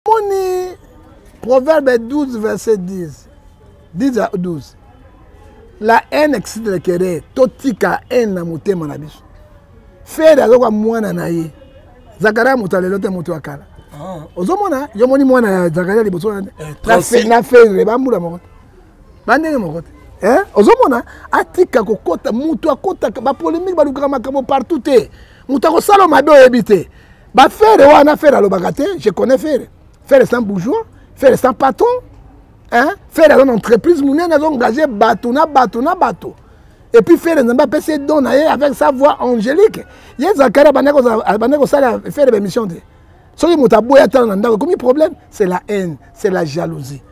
Omoni, Proverbe 12, verset 10. 10 à 12. La haine excite le querer. Totika haine na motema na biso. Fere azoka mwana na ye. Zakaria mutalelo te mutu akala. Ozomona, yomoni mwana ya Zakaria liboso na fere bambula moko. Bandenge moko. Ozomona atika kokota mutu akota ba polémique ba lukaka makambo partout te. Mutu akosala mabe oyebite. Ba fere wana fere alobaka te, je connais fere. Fere c'est un bourgeois, fere c'est un patron. Hein? Faire une entreprise, nous avons engagé bateau. Et puis faire un PC don avec sa voix angélique. Il y a Zakaria faire des missions. Ce qui est comme problème, c'est la haine, c'est la jalousie.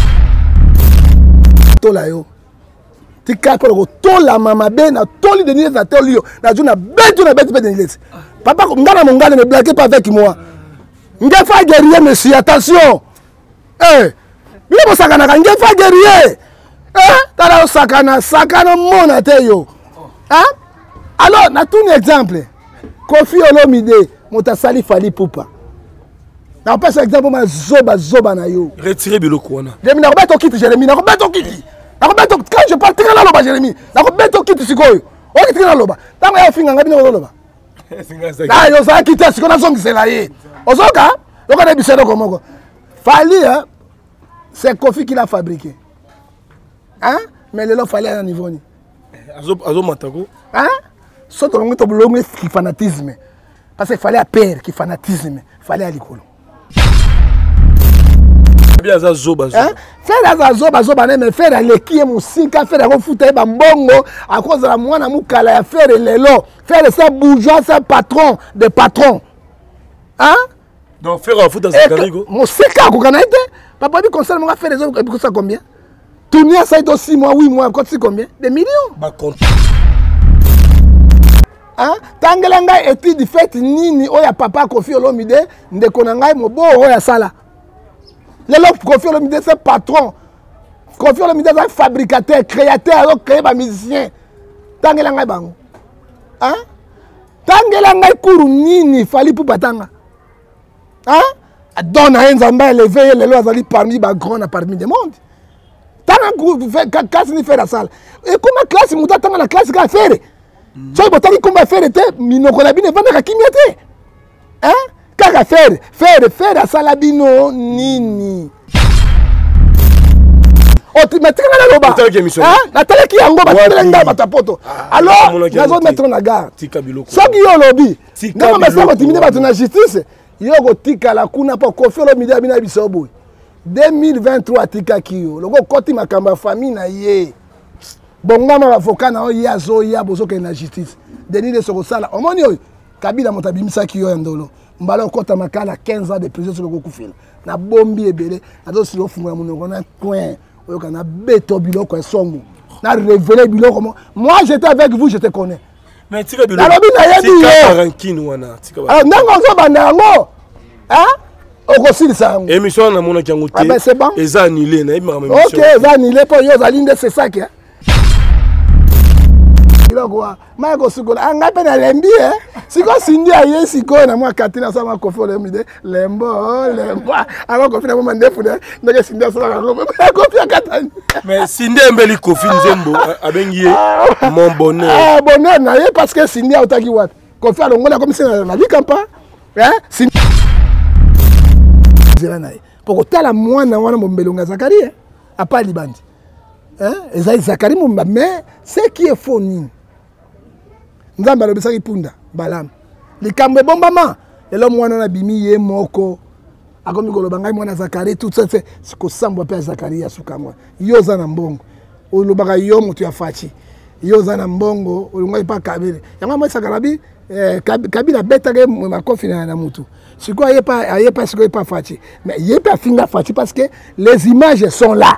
Tola mama bena toli de nier na tolio na juna betu na betu de nier. Papa ngana mongana ne blaguez pas avec moi. Ngefa guerrier monsieur, attention. Il faut sakana kan ngefa guerrier. Tala sakana mona te yo. Alors, na tout un exemple. Kofi Olomide, mota sali fali poupa. Na pas exemple ma zoba na yo. Retirez biloko wana. Jérémie na robeto kiti Jérémie na robeto kiti. Na robeto quand je parle tingana loba Jérémie. Na robeto kiti sikoyo. O tingana loba. Tango ya finga ngabi na loba. Na yo za kiti sikona zongi sela ye. Ozoka, yo kana biselo komoko. Fali c'est Kofi qui l'a fabriqué. Hein? Mais le lot fallait à un niveau. Azo matako. Hein? Surtout le monde qui fanatisme. Parce qu'il fallait à père qui fanatisme. Il fallait à l'école. Bien ça zoba. Faire à zoba mais faire à l'équipe musika faire à foutre bambongo à cause de la moine mukala faire les lots. Faire ça bourgeois ça patron de patron. Hein? Donc faire à foutre ça carigo. Musika ko kanaite. Papa dit conseil mon faire les autres et ça combien? Tourner ça est 6 mois, 8 mois, c'est combien? Des millions. Bah compte. Hein? Tangelanga étude fait nini oya papa Kofi Olomide ndekonanga mobo oya sala. Le Kofi Olomide c'est patron. Kofi Olomide c'est fabricateur, créateur, alors créer ba musicien. Tangelanga bango. Hein? Tangelanga kuru nini fali pour batanga. Hein? Donne à Nzamba élevé les lois parmi les grands parmi des mondes. Tant que classe ni fait la salle. Et comment classe muta tant la classe qu'a fait. So botaki comment faire était minoko la bine vanda kimete. Hein? Kaka faire la salle bino nini. Automatiquement la loba. Hein? La télé qui yango ba batapoto. Alors, nazo mettre na gare. Soki yo lobi. Ndako basa ko timide ba na justice. Yoko tika la kuna po Kofi Olomide bina bisobo 2023 tika kiyo loko koti makamba famille na ye bongama avocat na ya zo ya bozo ke na justice Denis de Sokosala omoni oyo Kabila motabimisa kiyo ya ndolo mbala kota makala 15 ans de prison sur le kufila na bombi ebele azo silo fungula munoko na coin oyo kana beto biloko esongo na révéler biloko moi j'étais avec vous je te connais. Mais tika bilo. Tika ranking wana. Tika ba. Nango zo banango. Hein? Okosilisa ngo. Émission na mona kyango te. Ah ben c'est bon. Eza annulé na émission. OK, eza annulé pour yo zalinde c'est ça qui. Iloko ma ko sikola anga pe na lembi siko sindi aye siko na mwa katina sa ma Kofi Olomide lembo alors Kofi na mama ndefu de ndeke sindi sa ka Kofi akatani. Mais sindi mbeli Kofi Nzembo abengi mon bonheur. Ah bonheur na ye parce que sindi otaki wat. Kofi alongola comme ça na likampa. Hein? Sindi pour que la moine wana mombelonga Zakaria a pas libandi. Hein? Ezali Zakaria momba mais ce qui est faux ni. Nzamba lo bisaki punda balam. Likambe bombama elo mwana na bimi ye moko. Akomi koloba ngai mwana Zakaria tout ça c'est ko sambwa pe Zakaria sukamwa. Yo za na mbongo. Olobaka yo mutu ya fachi. Yo za na mbongo olongai pa Kabila. Yanga mo Sakarabi Kabila betake makofi na mutu. Siko aye pas siko pas fachi. Mais il pas finga fachi parce que les images sont là.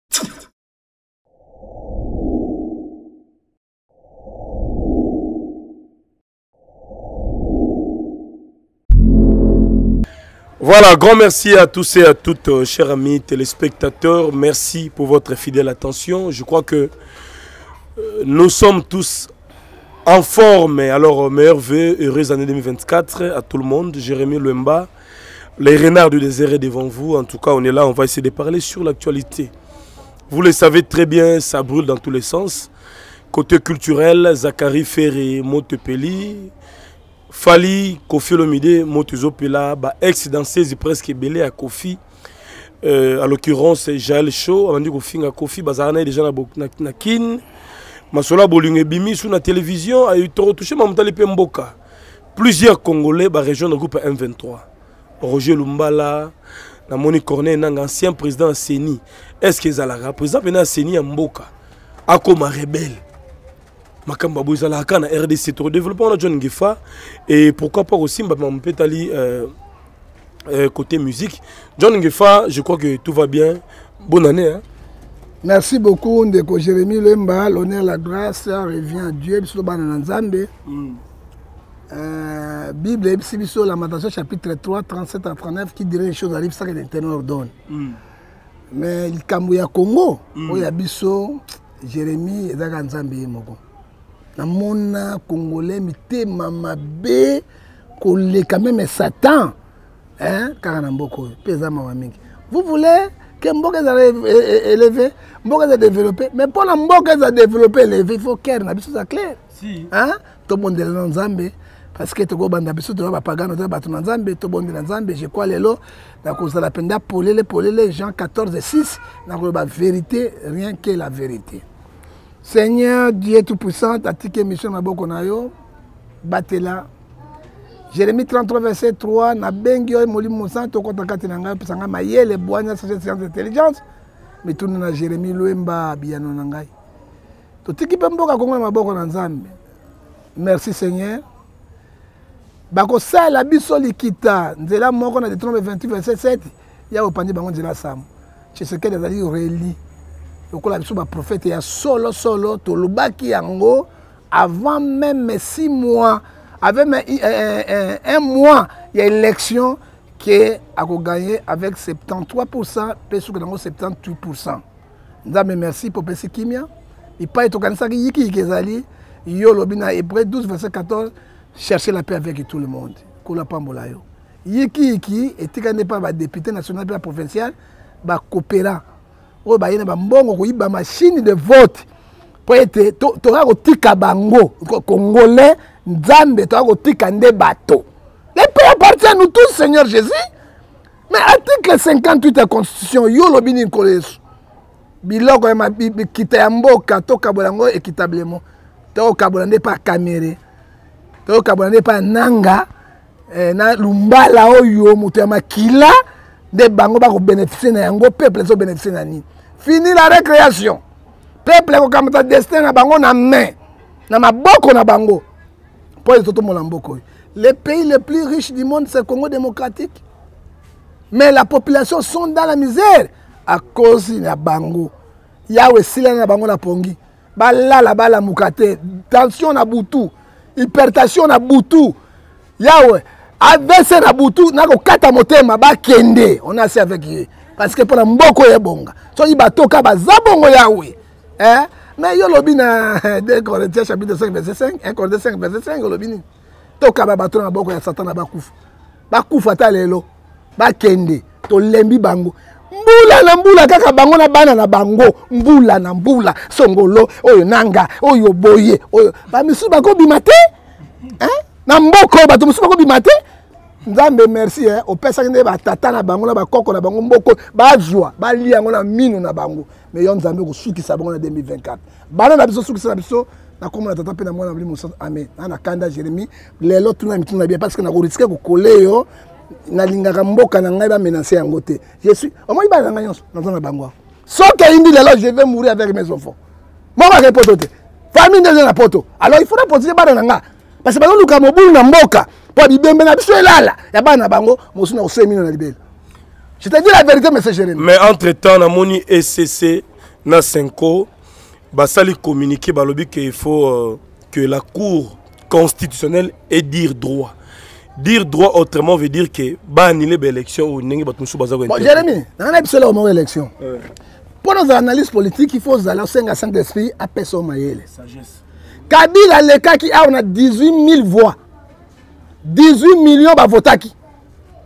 Voilà, grand merci à tous et à toutes, chers amis téléspectateurs. Merci pour votre fidèle attention. Je crois que nous sommes tous en forme. Alors, meilleurs vœux, heureuse année 2024 à tout le monde. Jérémie Lemba, Les renards du désert est devant vous. En tout cas, on est là, on va essayer de parler sur l'actualité. Vous le savez très bien, ça brûle dans tous les sens. Côté culturel, Zachary Ferré, Motepeli, Fali, Kofi Olomide, Motezopela, ex-danseuse presque belé à Kofi. À l'occurrence, Jaël Show, on dit Kofi à Kofi, Bazarana est déjà na kin. Masola Bolingue Bimi sur la télévision, a eu touché Mamtali Pemboka. Plusieurs Congolais, région du groupe M23. Roger Lumbala, Namoni Cornet, un ancien président Seni. Est-ce que Zalaga, président Seni Mboka, a comme rebelle. Makamba Bouzalaka na RDC pour développer la John Ngefa et pourquoi pas aussi Mpetali côté musique. John Ngefa, je crois que tout va bien. Bonne année. Hein? Merci beaucoup Ndeko Jérémy Lemba, l'honneur, la grâce revient à Dieu. Bible, Lamentation chapitre 3, 37 à 39 qui dirait les choses arrivent sans que l'Éternel ordonne. Mais il Kambouya Congo, où il y a Bisso, Jérémy et Zaga Nzambe Moko. Namona Congolais, mité Mamabe, collé quand même Satan. Hein, Karanamboko, Pesa Mawamiki. Vous voulez que Mboka soit élevé, Mboka soit développé, mais pour la Mboka soit développé, élevé, il faut qu'il y ait une chose claire. Hein? Tout le monde est dans Nzambe. Parce que tu as biso tu vas pas gagner tu Nzambe to bonde Nzambe je crois lelo na cause la penda polele Jean 14:6 na la vérité rien que la vérité. Seigneur Dieu tout puissant atike mission na boko na yo batela Jérémie 33 verset 3 na bengio molimo santo kota kati na ngai pesanga mayele bwanya science intelligence mais tout na Jérémie Lemba biano na ngai to tiki pe mboka Kongo na maboko na Nzambe. Merci Seigneur. Bako sa la biso likita nzela moko na Deutéronome 28 verset 7 ya opandi bango nzela sam Tshisekedi ezali reli lokola biso ba prophète ya solo to lobaki yango avant même 6 mois avec un mois il y a élection qui a gagné avec 73% pe suka nango 78%. Nzambe merci pour pesi kimia ipa etokanisa ki yiki ezali yo lobina Hébreux 12 verset 14 chercher la paix avec tout le monde. Kola pambolayo. Yiki et tika n'est pas député national et provincial, ba coopérant. O ba yena ba mbongo ko yiba machine de vote. Pour être to ra ko tika bango congolais Nzambe to ra ko tika nde bato. Les pays appartiennent à nous tous Seigneur Jésus. Mais article 58 de la constitution yo lobini nkoleso. Biloko ya kita ya mboka to kabolango équitablement. To kabolande pas caméré. To kabonane pa nanga na lumbala oyo mutu ya makila de bango ba ko bénéficier na yango peuple so bénéficier na ni. Fini la récréation. Peuple ko kamata destin na bango na main na maboko na bango. Pour toto molamboko. Les pays les plus riches du monde c'est le Congo démocratique. Mais la population sont dans la misère à cause de bango. Yawe sila na bango na pongi. Bala mukate, tension na butu. Hypertension na butu yawe AVC na butu nako kata motema ba kende on a assez avec lui parce que pour la mboko ya bonga so iba toka ba zabongo yawe mais yo lobina 2 Corinthiens chapitre 5 verset 5 1 Corinthiens 5 verset 5 lobini toka ba bato na boko ya Satan na bakufa ta lelo ba kende to lembi bango mbula kaka bango na bana na bango mbula songolo oyo nanga oyo boye oyo ba misu bako bimate na mboko bato misu bako bimate Nzambe merci o pesa ngende ba tata na bango na ba koko na bango mboko ba joie ba lia ngo na mino na bango mais yo Nzambe ko sukisa bango na 2024 bana na biso sukisa na biso na komo na tata pe na mwana bli musa amen na kanda Jérémie lelo tuna mituna bien parce que na ko risquer ko coller yo na lingaka mboka na ngai ba menacer yango te je suis au moins ba na nyonso na bango soki indi lelo je vais mourir avec mes enfants moi ba poto te famille de na poto alors il faut rapporter ba na nga parce que ba luka mobulu na mboka po bibembe na biso elala ya ba na bango mosuna ko 5 millions na libele je te dis la vérité monsieur Jérémy mais entre temps na moni SCC na 5 basali communiquer balobi que il faut que la cour constitutionnelle ait dire droit. Dire droit autrement veut dire que bah annuler l'élection ou n'engi batumsu bazako. Bon Jérémy, dans la biso la au élection. Pour nos analyses politiques, il faut aller au 5 à 5 d'esprit à personne mayele. Sagesse. Kabila le cas qui a on a 18 000 voix. 18 millions ba votaki.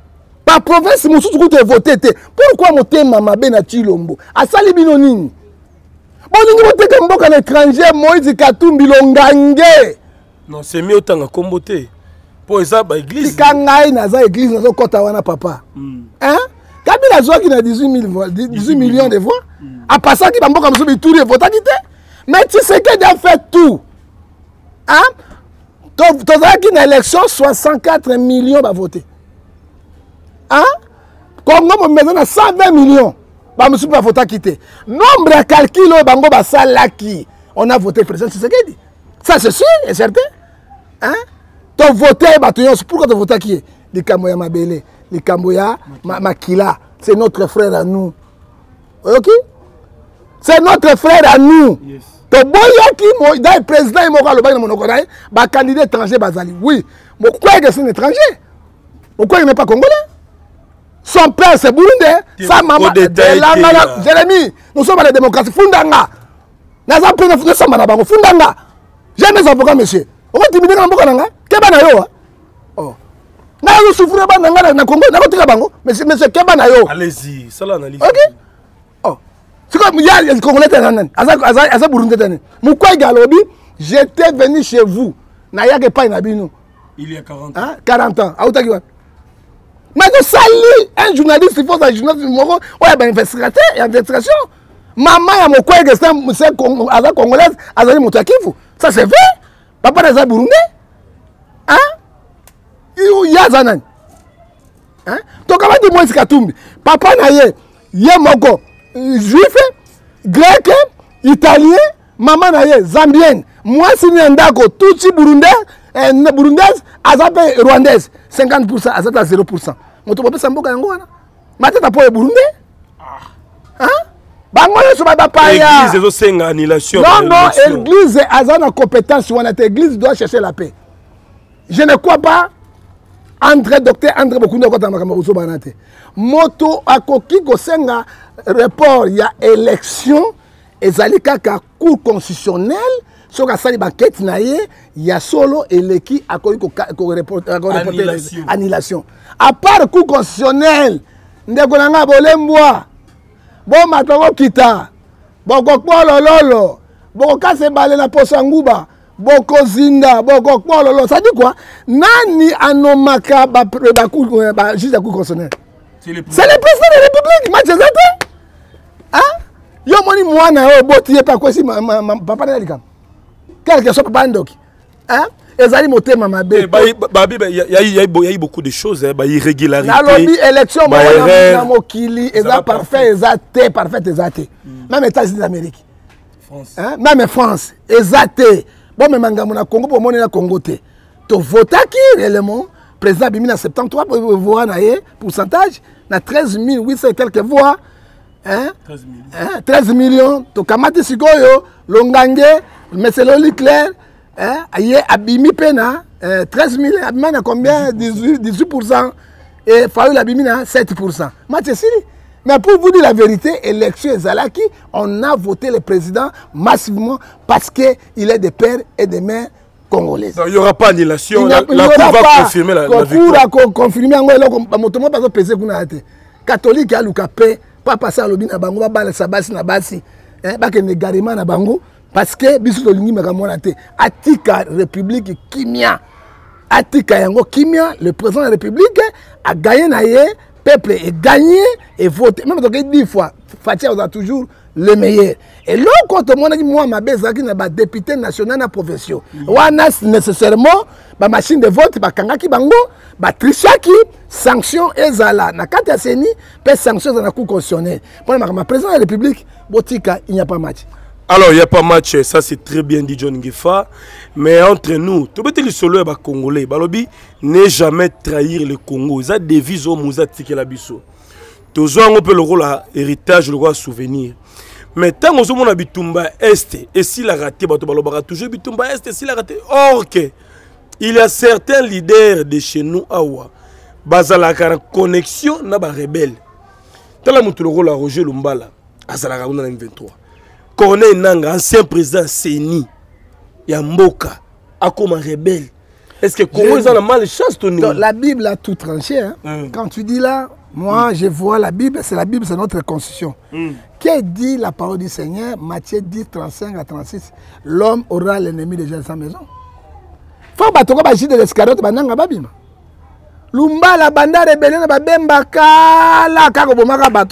Par province, mon sous te voté. Pourquoi mon thème m'a ben à Chilombo? À Salibinonini. Bon, nous voté comme beaucoup en étranger, Moïse Katumbi Longange. Non, c'est mieux autant à comboter. Pour ça, bah, église. Si Kangaï n'a pas église, n'a pas Kotawana papa. Hein? Kabila Zoa qui a 18 millions de voix. À part ça, qui va comme ça, tout les votes. Mais tu sais qu'il a fait tout. Hein? Tu as qu'il y a une élection, 64 millions va voter. Hein? Congo, on a 120 millions. Je ne suis pas voté quitter. Nombre de calculs, on a voté président. C'est ce qu'il dit. Ça, c'est sûr et certain. Hein? Tu as voté, pourquoi tu as voté qui est? Les Kamboya Mabele, les Kamboya Makila. C'est notre frère à nous. Ok? C'est notre frère à nous. Yes. Tu as président et candidat étranger. Oui, mais pourquoi c'est un étranger? Pourquoi il n'est pas congolais? Son père c'est burundais, sa maman Jérémy, nous sommes à la démocratie. Fundanga. Nous sommes à la banque. Fundanga. J'ai mes avocats, monsieur. On va diminuer dans le Congo. Qu'est-ce que vous oh. Nous souffrons pas dans le Congo. Monsieur Kebanayo. Allez-y, ça l'analyse. Ok. Oh. C'est comme il y a les Congolais. Aza Burundais. Pourquoi Galobi, j'étais venu chez vous. Il y a 40 ans. Hein? 40 ans. Mais de salir un journaliste, il faut un journaliste, il y a une investigation. Maman, il y a mon collègue, c'est congolaise, Azali Moutakivu. Ça c'est vrai. Papa n'est pas burundais. Hein? Il y a Zanan. Hein? Donc, comment dire, moi, c'est Katumbi. Papa n'a il y a moko juif, grec, italien, maman n'a zambienne. Moi, c'est Ndako, Tutsi burundais, burundaise, Azape rwandaise. 50%, Azate à 0%. Mon topo peut s'emboka yangoana. Ma tête à pour les burundais. Hein? L'église est une annulation. Non, non, l'église a une compétence. L'église doit chercher la paix. Je ne crois pas. André, docteur André Bokounda, moto a koki kosenga report, il y a élection, et zalika ka cour constitutionnelle, sur la salle banquette, il y a solo et l'équipe a reporté annulation. À part le cour constitutionnel, ndekonanga bolemboa, bon matango kita, bon kokpolo lolo, bon kase balé na posanguba. Boko zinda, boko lolo. Ça dit quoi? Nani anomaka juste à coup constitutionnel. C'est le président de la République. Mathieu. Hein? Yo moni mwana boti pa quoi si papa na likam. Quelque chose papa ndoki. Hein? Ezali motema mabe. Il y a eu beaucoup de choses, irrégularité. Nalobi élection na mokili, eza parfait, eza té, parfait eza té. Même États-Unis d'Amérique. France. Hein? Même France, eza té. Bon, mais mangamu na Congo pour monnaie na Congo te. To vota qui réellement président bimi na 73 voix na pourcentage na 13 800 et quelques voix. Hein? 13 millions. Hein? 13 millions. To kamati sikoyo longange meselo Leclerc hein? Aye abimi pena 13 000 abimi na combien 18% et Fayoul abimi na 7%. Mathieu Sili. Mais pour vous dire la vérité, élection Zalaki, on a voté le président massivement parce qu'il est des pères et des mères congolaises. Il n'y aura pas d'annulation. La Cour va confirmer la victoire. La Cour va confirmer. Catholique, il y a pas passer à l'objet na bango, pas la sabasi na basi, pas que négalement na bango, parce que biso to lingi makamona te. Atika République Kimia, Atika yango Kimia, le président de la République a gagné na peuple est gagné et voté. Même donc 10 fois, Fatia a toujours le meilleur. Et là, quand on a dit, moi, ma bête, qui n'est député national à profession. On a nécessairement ma machine de vote, ma kangaki bango, ma trichaki, sanction et zala. Na kata seni, peut sanction dans la cour constitutionnelle. Pour ma président de la République, botika, il n'y a pas match. Alors, il n'y a pas match, ça c'est très bien dit John Ngefa. Mais entre nous, tout le monde solo est congolais. Balobi n'est jamais trahir le Congo. Ils ont des visions, ils ont tiqué la biso. Toujours on peut le rôle à héritage, le rôle à souvenir. Mais tant qu'on a bitumba est et s'il a raté, balobara toujours bitumba est et s'il a raté. Or que il y a certains leaders de chez nous awa, bazala la connexion na ba rebelle. Tant la mutu le rôle à Roger Lumbala, azala on a M23. Corneille Nanga, ancien président Seni, Yamboka, a comme un rebelle. Est-ce que Congo ils ont la malchance, Tony? La Bible a tout tranché. Hein. Quand tu dis là, moi je vois la Bible, c'est notre constitution. Qui dit la parole du Seigneur, Matthieu 10, 35 à 36, l'homme aura l'ennemi déjà de sa maison. Faut pas tomber de l'escarotte, bananga babima. Lumba la banda rebelle na babemba kala kako bomaka bato,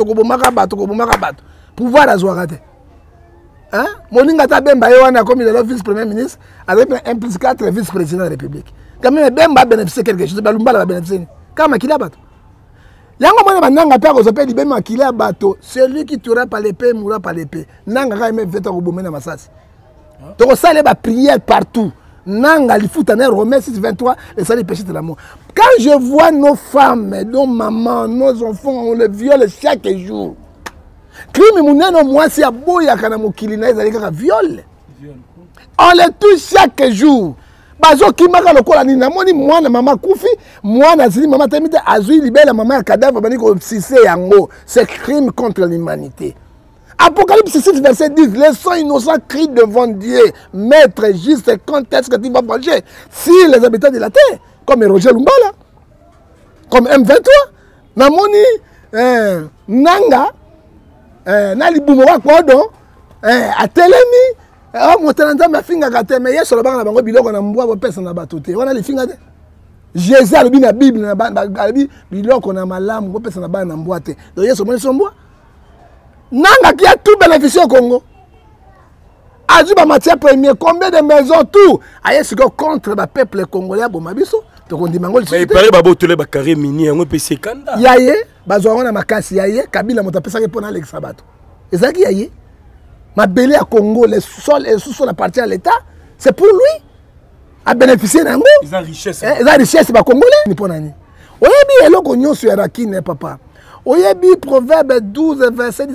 pouvoir azwakate. Hein? Moninga ta bemba yoana comme il est le vice-premier ministre avec un plus 4 vice-président de la République. Quand même bemba bénéficier quelque chose, lumba la bénéficier. Quand makila bato. Yango mona bananga pe ko s'appelle bemba makila bato, celui qui tuera par l'épée mourra par l'épée. Nanga ka me veta ko bomena masasi. Donc ça les ba prière partout. Nanga li fout en Romains 6 23 les salut péché de l'amour. Quand je vois nos femmes, nos mamans, nos enfants, on les viole chaque jour. Crime muneno moi si aboya kana mokili na ezali kaka viol. On les touche chaque jour. Bazo kimaka lokola ni namoni mwana mama kufi, mwana zili mama temite azui libela mama ya cadavre bani ko sise yango. C'est crime contre l'humanité. Apocalypse 6 verset 10, les sangs innocents crient devant Dieu, maître juste, quand est-ce que tu vas venger? Si les habitants de la terre, comme Roger Lumbala, comme M23, namoni nanga nali bumowa kodo atelemi motelanda mafinga kate mais yeso lobanga na bango biloko na mbwa bopesa na batote wana lifinga te Jésus alobi na Bible na alobi biloko na malamu bopesa na bana na mbwa te donc yeso moni so mbwa nanga qui a tout bénéficié au Congo azuba matière première combien de maisons tout aye siko contre le peuple congolais boma biso to kondi mangol mais il paraît babo tole ba carré mini ngo pe sekanda yaye bazwa na makasi yaye kabila moto pesa ke pona Alex Sabato ezaki yaye mabele à Congo les sols et sous-sol appartient à l'État c'est pour lui à bénéficier nango ils ont richesse ba congolais ni pona ni oyebi eloko nyonso ya rakine papa oyebi proverbe 12 verset 10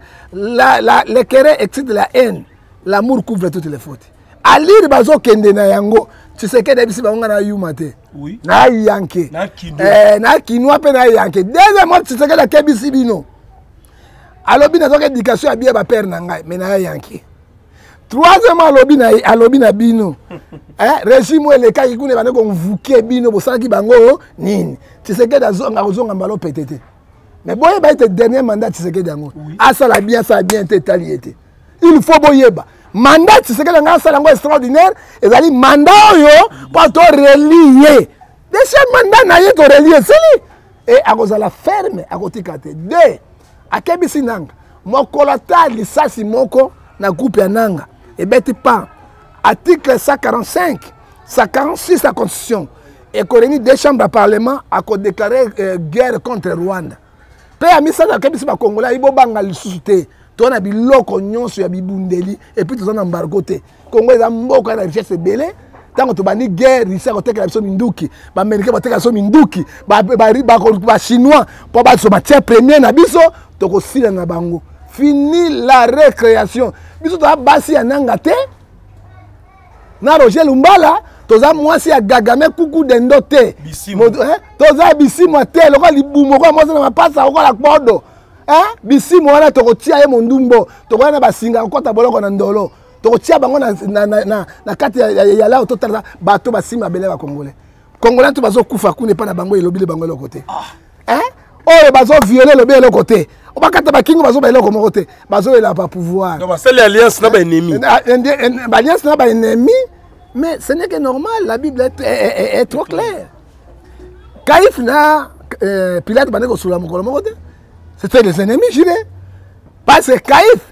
le querer excite la haine. L'amour couvre toutes les fautes. À lire bazo kende na yango, tu sais que debisi bango na yumate. Oui. Na yanke. Na kinwa pe na yanke. Deuxièmement, tu sais que la kebisi bino. Alobi na zoka éducation ya bien ba père na ngai, mais na yanke. Troisièmement, alobi na bino. Régime le ka kikune bana ko mvuke bino bo saki bango nini. Tu sais que da zonga mbalo pétété. Mais boye ba été dernier mandat tu sais que dango. Ah ça la bien taliété. Il faut boyeba. Mandat, c'est ce que l'on a extraordinaire. Et ça mandat, pour te relier. Déjà, mandat, n'a pas relié. Et à cause de la ferme, à côté de deux. À Kébisi Nanga. Mon colata, l'issasi moko, na groupe Nanga. Et bête pas. Article 145, 146 de la Constitution. Et qu'on réunit deux chambres de parlement à déclarer guerre contre Rwanda. Peu à mis ça dans Kébisi Congolais, il faut banga le susciter. On a biloko nyonso ya bibundeli et puis tozana embargo te Congo eza mboka na richesse belé tango to bani guerre risa ko tekela biso minduki ba américain ba tekela biso minduki ba chinois po ba so matière première na biso to ko sila na bango fini la récréation biso to basi ya nanga te na Roger Lumbala toza mwasi ya gagame kuku dendo te toza bisimo te loko libumo ko mo na mapasa ko la kodo bisi mwana tokotia ye mondumbo tokona basinga kota boloko na ndolo tokotia bango na kati ya la totala bato basima bele ba congolais to bazo kufa kune pa na bango elobile bango le côté oyo bazo violer le bele côté o bakata bakingo bazo bele ko moko te bazo ela pas pouvoir donc c'est l'alliance na ba ennemi alliance na ba ennemi mais ce n'est que normal la Bible est trop claire Caïphe na Pilate baneko sula mokolo moko te. C'était les ennemis jurés. Parce que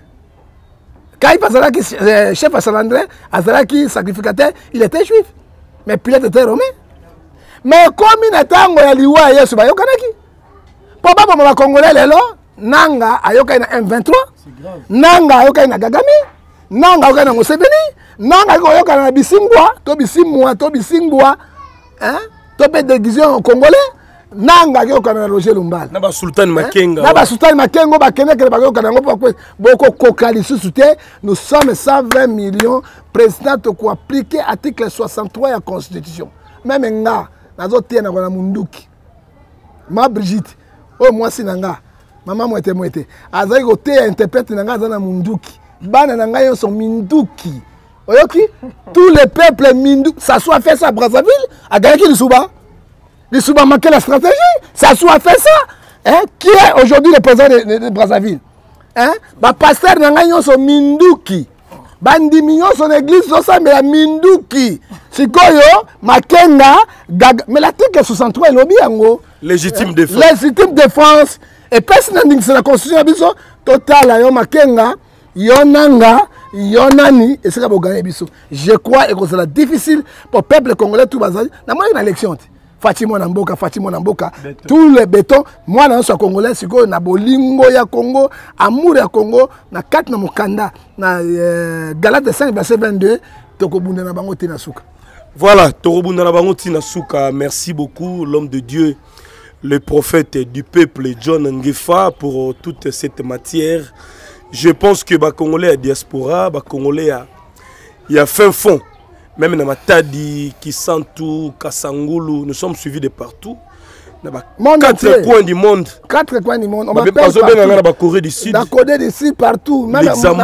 Caïphe Azalaki, chef à Salandré, Azalaki, sacrificateur, il était juif. Mais Pilate était romain. Mais comme il était en Liwa, il y a ce Bayokanaki. Papa, maman, Congolais, les lois, Nanga, Ayoka na M23, Nanga, Ayoka na Gagami, Nanga, Ayoka na Mosebeni, Nanga, Ayoka na Bisingwa, Tobisingwa, Topé déguisé Congolais. Nanga yo kana Roger Lumbala na ba Sultan Makenga na ba Sultan Makenga ba keneke ba yo kana ngo pa boko kokali susute nous sommes 120 millions président to ko appliquer article 63 ya constitution même nga nazo tie na kona munduki ma Brigitte o moi sinanga mama mwete azai ko te interprète nanga za na munduki bana nanga yo so minduki Oyoki, tous les peuples Mindou, ça soit fait ça à Brazzaville, a gagné qui Lissouba? Lissouba a manqué la stratégie, ça soit fait ça. Hein? Qui est aujourd'hui le président de Brazzaville? Hein? Bah, pasteur Nanganyo son Mindouki. Bandimi son église, mais la Mindouki. Sikoyo, Makenga, Gaga. Mais l'article 63 est lobby en Légitime défense. Légitime défense. Et personne n'a dit que c'est la constitution. Total, yo Makenga, Yonanga, Yonani, et c'est là pour gagner. Je crois que c'est difficile pour le peuple congolais tout bazar. Dans une élection. Fatima Namboka, tout le béton, moi dans ce Congolais, c'est que na bolingo ya Congo, amour ya Congo, na 4 na mokanda, na Galate 5 verset 22, tokobunda na bango tina suka. Voilà, tokobunda na bango tina suka. Merci beaucoup l'homme de Dieu, le prophète du peuple John Ngefa pour toute cette matière. Je pense que les Congolais à diaspora, les Congolais il y a fin fond. Même dans Matadi, Kisantu, Kasangulu, nous sommes suivis de partout. Dans 4 coins du monde. 4 coins du monde. On va partout. Dans la Corée du Sud. Dans la Corée du Sud, partout. Même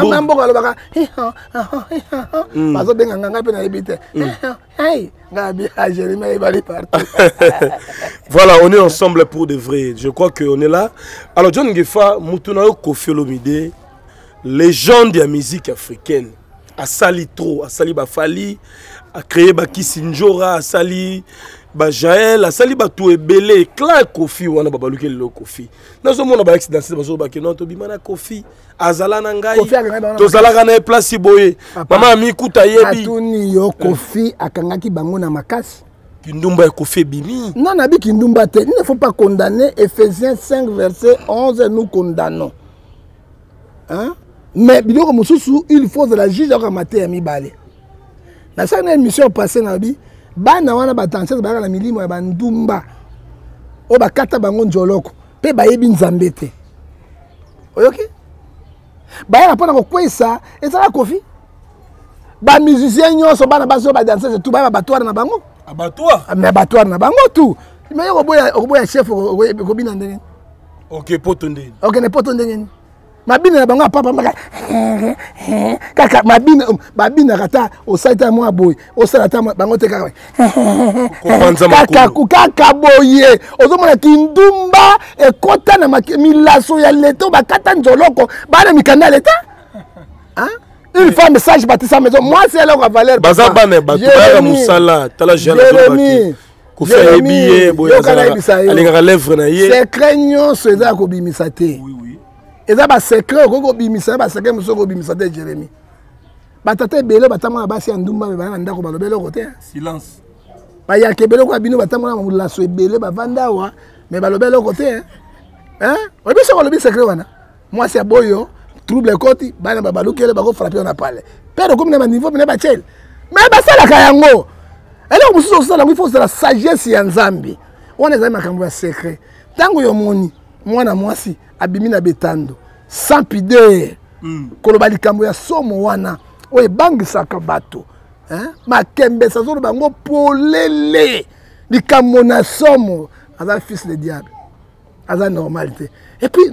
voilà, on est ensemble pour de vrai. Je crois qu'on est là. Alors, John Ngefa, Moutounao Koffi Olomide, légende de la musique africaine. A sali trop, a sali Bafali, a créé Kisinjora, a sali Jaël, a sali tout ebele, Clark Koffi, wana babaluke le Koffi. Dans ce monde, on a accident, c'est parce que non, to bimana Koffi, azala nangai, to zala gana place boye, maman ami kuta yebi. Atuni yo Koffi akangaki bango na makasi. Kindumba Koffi bimi. Non, nabi Kindumba te, il ne faut pas condamner. Ephésiens 5 verset 11, nous condamnons. Hein? Mais il faut de la juge à mater à Mibale. Dans cette émission passée, bana wana batanse ba na milimo ya bandumba o bakata bango njoloko pe bayebi nzambe te. Oyoki? Ba na pona ko kwesa ezala Koffi. Ba musicien nyonso bana baso ba danser tout ba abattoir na bango. Abattoir? Mais abattoir na bango tout. Mais oboya chef ko bina ndenge. OK, potondeni. OK, ne potondeni. Mabine na bango papa maka kaka mabine kata osaita mwa boy osala bango te kaka kaka boye ozomona Kindumba ekota na milaso ya leto bakata nzoloko bana mikanda leta hein une femme message batisa maison moi c'est leur valeur bazabane batubara musala tala jana Koffi ebiye boya alinga lèvre na ye secret nyonso eza ko bimisa te. Oui. Et ça, c'est secret, c'est secret, Jérémie. Batata belo batama basi andumba bana ndako balobelo côté. Silence. Ba ya kebelo kwa bino batama la so ebele ba vanda wa mais balobelo côté hein? Obi so lobi secret wana. Moi c'est boyo, trouble côté, bana babalukele bako frapper on a parlé. Pero comme na niveau na ba chel. Mais ba sala kayango. Elle est aussi ça il faut de la sagesse ya Nzambi. On est makambo ya secret. Tango yo moni, mwana mwasi abimi na betando sans pudeur koloba likambo ya somo wana oye bangisaka bato hein makembe sazolo bango polele likambo na somo aza fils de diable aza normalité et puis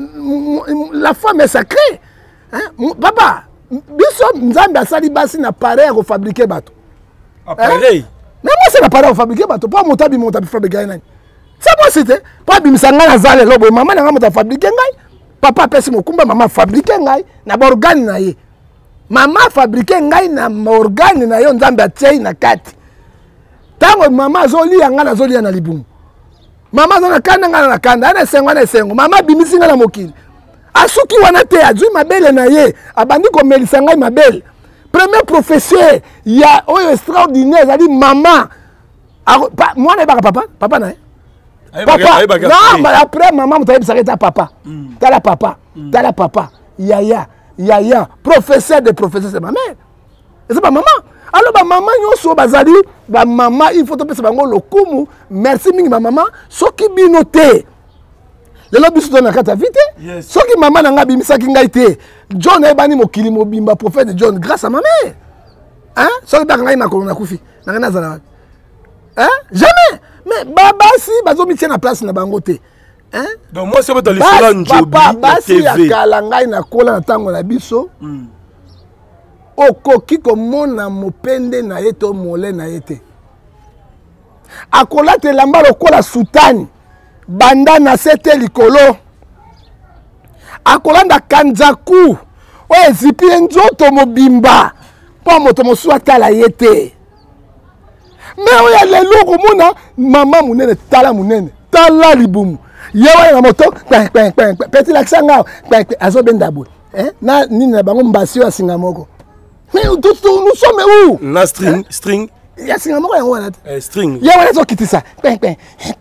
la femme est sacrée hein papa biso Nzambe asali basi na pareil à fabriquer bato appareil mais moi c'est na pareil à fabriquer bato pas motabi fabriquer nani. C'est moi c'était pas bimisanga na zale lobo maman na ngamo ta fabriquer ngai papa pesi mokumba maman fabriquer ngai na organe na ye maman fabriquer ngai na organe na yo Nzambe atie na kati tango maman zoli yanga na zoli na libumu maman zana kanda ngana na kanda na sengo maman bimisi ngana mokili asuki wana te azui mabele na ye abandi ko melisa ngai mabele premier professeur ya oyo extraordinaire ali maman moi na ba papa na papa, non, mais après maman m'a dit papa. T'as la papa. Yaya, professeur de professeur, c'est ma mère. Et c'est pas maman. Alors ma maman yoso bazali, ma maman il faut te passer bango lokumu. Merci mingi ma maman, soki binote. Le lobi so na kata vite. Soki maman na ngabi misaki ngai te. John ebani mokili mobimba prophète John grâce à ma mère. Hein? Soki ba ngai na kolona kufi. Na ngana zala. Hein? Jamais. Mais baba si bazo mitien na place na bango te. Hein? Donc moi c'est pas dans l'histoire Njobi papa basi ya kala ngai na kola na tango na biso. okoki komona mopende na ye to mole na ye te. Akolata elamba lokola sutani banda na sete likolo. Akolanda kanzaku oyo ezipi nzoto mobimba mpo moto mosusu atala ye te. Me oyo lelo komona mama munene tala munene tala libumu ye wana na moto peti lakisa ngao azobenda boye na nini na bango mbasi oyo asinga moko. Mais nous sommes où? Na string. Il y a singa moko yango wana te. String. Ye wana ezokitisa mais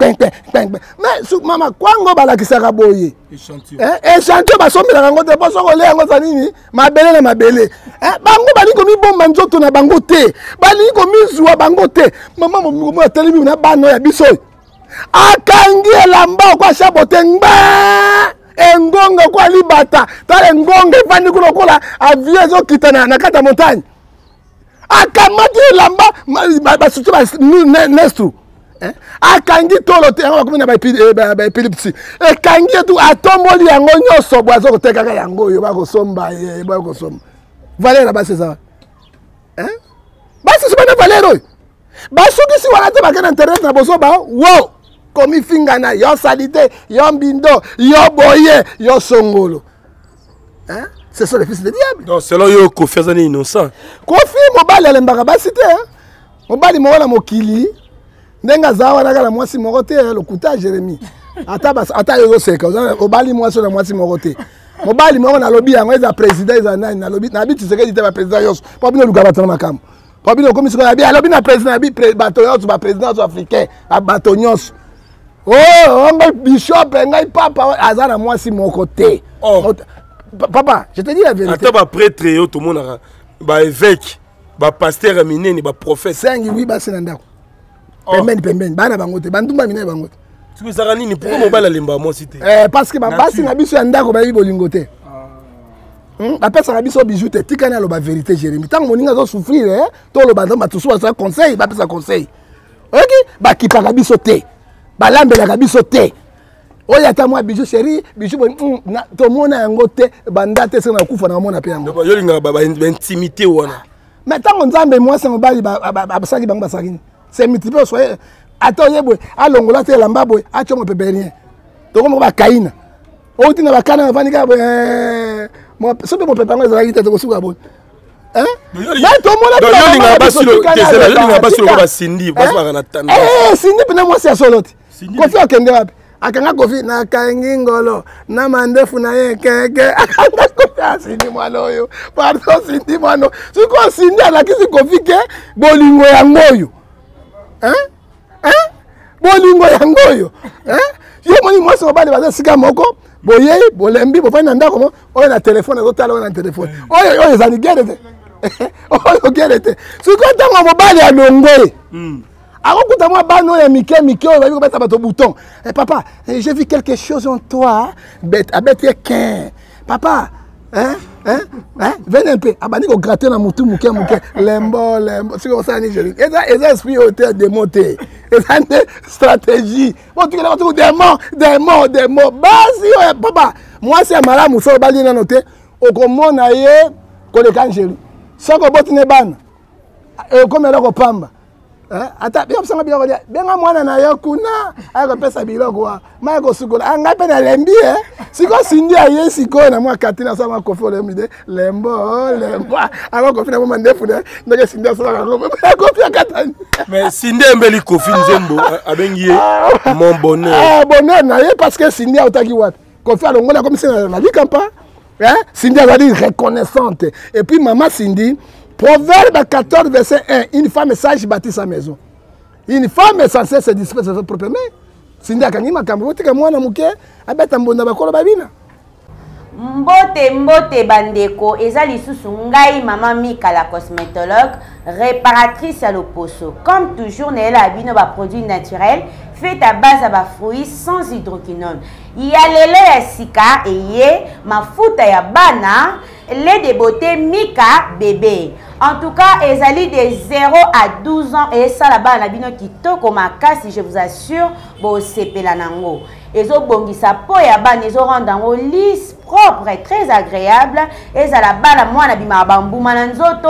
mama kwango balakisaka boye échantillon basombelaka yango te mpo soko olia yango za nini mabele na mabele bango balingi komibomba nzoto na bango te balingi komizwa bango te. Mama momi atelemi na bana ya biso akangi elamba okwasha bote ngba engonga kwa libata tala engonga efandi kuna kola avion ezokita na kata montagne akamati elamba basutu nestru akangi tolo te yango bakomi na baepilepsi ekangi etu atomboli yango nyonso bo azokotekaka yango oyo bakosomba bakosomba valeur na basi eza basi sobana valeur oyo basukisi wana te bakena internet na bozoba wo komi fingana yo salite yo mbindo yo boye yo songolo ce sont les fils de diable. Donc selon yo Kofi azani innocent. Kofi mobali alembaka basi te mobali mola mokili ndenga zawa na kala mwasi moko te lokuta Jérémie ata yo seka mobali mwasi na mwasi moko te mobali moko na lobby yango eza président eza nani na lobby na biti sekedi te ba président yoso po bino luka batana makamo po bino komi siko na bi lobby na président na bi bato yoso ba président africain bato nyonso ngai bishop ngai papa azana mwasi moko te. Papa, je te dis la vérité. Attends, prêtre, tout le monde, évêque, pasteur, minene, prophète. C'est oui, c'est un pemben, bana bangote, bandumba mine bangote. Tu veux savoir ni pourquoi mobile limba moi cité. Parce que ma basi na biso ndako ba bolingote. La personne a biso bijou te tikana lo ba vérité Jérémie. Tant moninga zo souffrir to lo ba ndamba tusu sa conseil, ba pesa conseil. OK? Ba kipa ka biso te. Ba lambela ka biso te. Oya ta moi bijou chéri bijou to mona yango te banda te sena kufa na mona pe yango yo linga ba intimité wana mais tant nzambe moi c'est mobali ba saki bang basaki c'est multiple soyez ato yebwe alongola te lamba boy acho mo peperien to ko mo ba kaina o tina ba kana vani ka mo so be mo pepango za ite to suka boy mais to mona yo linga basilo kesela yo linga basilo ko ba sindi baswa na tanda sindi pena moi c'est solote ko fi okende wapi akanga Kofi na kangi ngolo na mandefu na ye keke akanga Kofi asindi mwana oyo pardon sindi mwana siko sindi alakisi Kofi ke bolingo yango oyo bolingo yango oyo ye moni mwasi mobali baza sika moko boye bolembi bofani na ndako mo oyo na telefone ezotala oyo na telefone oyo ezali gere te oyo gere te siko ntango mobali alongoye akuta moi bano ya mike oyo babi kobeta bato bouton papa j'ai vu quelque chose en toi bête abete quin papa venez un peu abandi ko gratter na mutu muke lembo siko ça ni joli eza esprit hôtel démonté eza stratégie bon tu que démon basi papa moi c'est malamu so bali na noté okomona ye ko le kanjeli soko botine bana comme eloko pamba ata biso sanga biloko dia benga mwana na yo kuna ayako pesa biloko wa mayako sukola anga pe na lembi siko sindi aye siko na mwa katina sama Kofi lemide lembo ako Kofi na mama ndefu de ndeke sindi asala Kofi akatani mais sindi mbeli Kofi nzembo abengi mon bonheur bonheur na ye parce que sindi autaki wapi Kofi alongola comme ça na likampa sindi azali reconnaissante et puis maman Sindi Proverbe 14, verset 1. Une femme sage bâtit sa maison. Une femme est censée se disposer de sa propre main. Sindi akangi makambo tika mwana muke abeta mbonda bakolo babina. Mbote bandeko eza lisusu ngai mama Mika la cosmétologue réparatrice à l'oposo. Comme toujours nela abino ba produits naturels fait à base à fruits sans hydroquinone. Il y a lelo ya sika et mafuta ya bana lait de beauté Mika bébé. En tout cas, ezali de 0 à 12 ans et ça là-bas na bino kitoko makasi, je vous assure, bo sepela nango. Ezo bongisa po ya bana ezo rendre yango lisse, propre et très agréable. Ezala bana mwana bima bambuma na nzoto,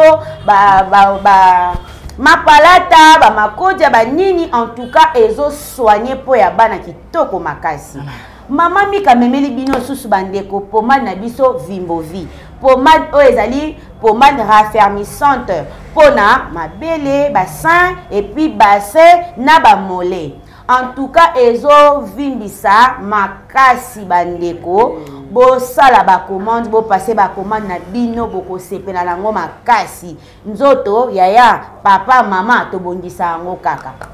mapalata, ba makodia, ba nini, en tout cas ezo soigner po ya bana kitoko makasi. Maman Mika memeli bino susu bandeko pomade na biso Vimbovi. Pomade o ezali pomade raffermissante pona mabele, bassin et puis bassin na ba mollet. En tout cas ezo vimbisa makasi bandeko. Bo sala ba commande, bo passer ba commande na bino boko sepela nango makasi. Nzoto yaya papa mama to bongisa ngo kaka.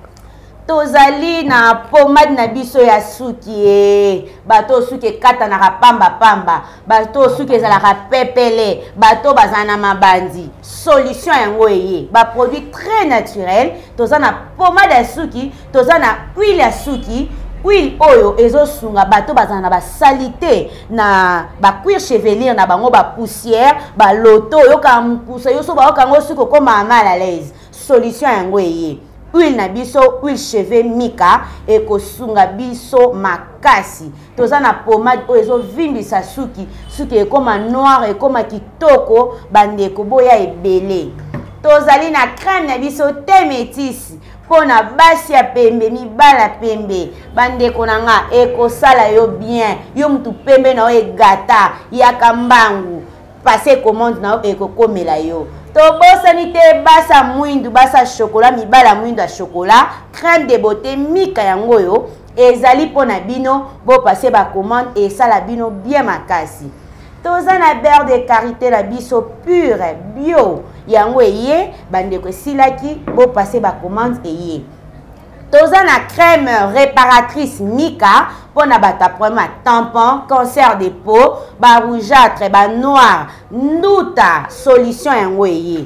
Tozali na pomade na biso ya suki bato suki kata na pamba bato suki ezalaka pepele bato bazana mabandi solution yango eye ba produit très naturel tozana pomade ya suki tozana huile ya suki huile oyo ezosunga bato bazana ba salité na ba cuir chevelure na bango ba poussière ba loto yoka mpusa yoso ba okango suki ko mal à l'aise solution yango eye huile na biso huile cheveux Mika ekosunga biso makasi tozana pomade oyo ezovimbisa suki suki ekoma noir ekoma kitoko bandeko boya ebele tozali na crème na biso te métis pona basi ya pembe mibala pembe bandeko nanga ekosala yo bien yo mutu pembe na yo egata yaka mbangu passer commande na yo ekokomela yo. Tobosani te basa mwindu basa chocolat mibala mwindu ya chocolat crème de beauté Mika yango yo ezali pona bino bo passer ba commande et ça la bino bien makasi. Toza na beurre de karité la biso pure bio yango eye bandeko silaki bo passer ba commande eye. Toza na crème réparatrice Mika pona bata problème tampon, cancer de peau, ba rougeâtre, ba noir, nduta solution yango eye.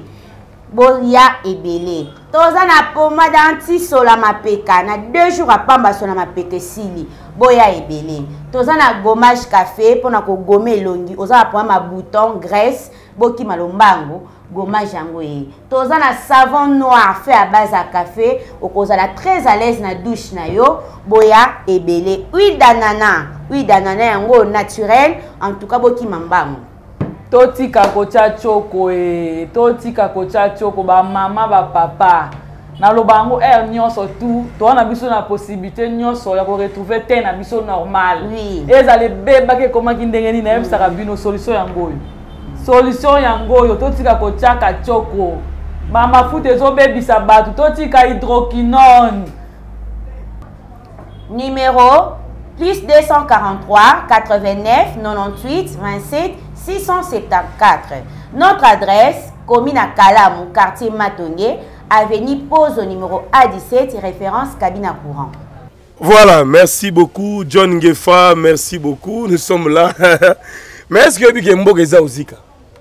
Boya ebele. Toza na pomade anti-sola mapeka na 2 jours à pamba sola mapeka sili. Boya ebele. Toza na gommage café pona ko gommer longi. Oza na problème bouton, graisse, boki malombango. Gommage yango eye. Toza na savon noir fait à base à café. Okozala très à l'aise na douche na yo. Boya ebele. Huile d'ananas yango naturel. En tout cas boki mambango. Totika kocha choko totika kocha choko ba mama ba papa. Na lobango nyonso tout. To na biso na possibilité nyonso ya ko retrouver te na biso normal. Oui. Ezale beba ke koma kindengeni na ebisa bino solution yango yo. Solution yango yo totika kochaka choko ba mafuta ezobebisa batu totika hydroquinone numéro plus 243 89 98 27 674. Notre adresse commune à Kalamu, quartier Matongué, avenue Pose au numéro A17, référence cabine à courant. Voilà, merci beaucoup John Ngefa, merci beaucoup, nous sommes là. Mais est-ce que vous avez Mbogeza Ozika?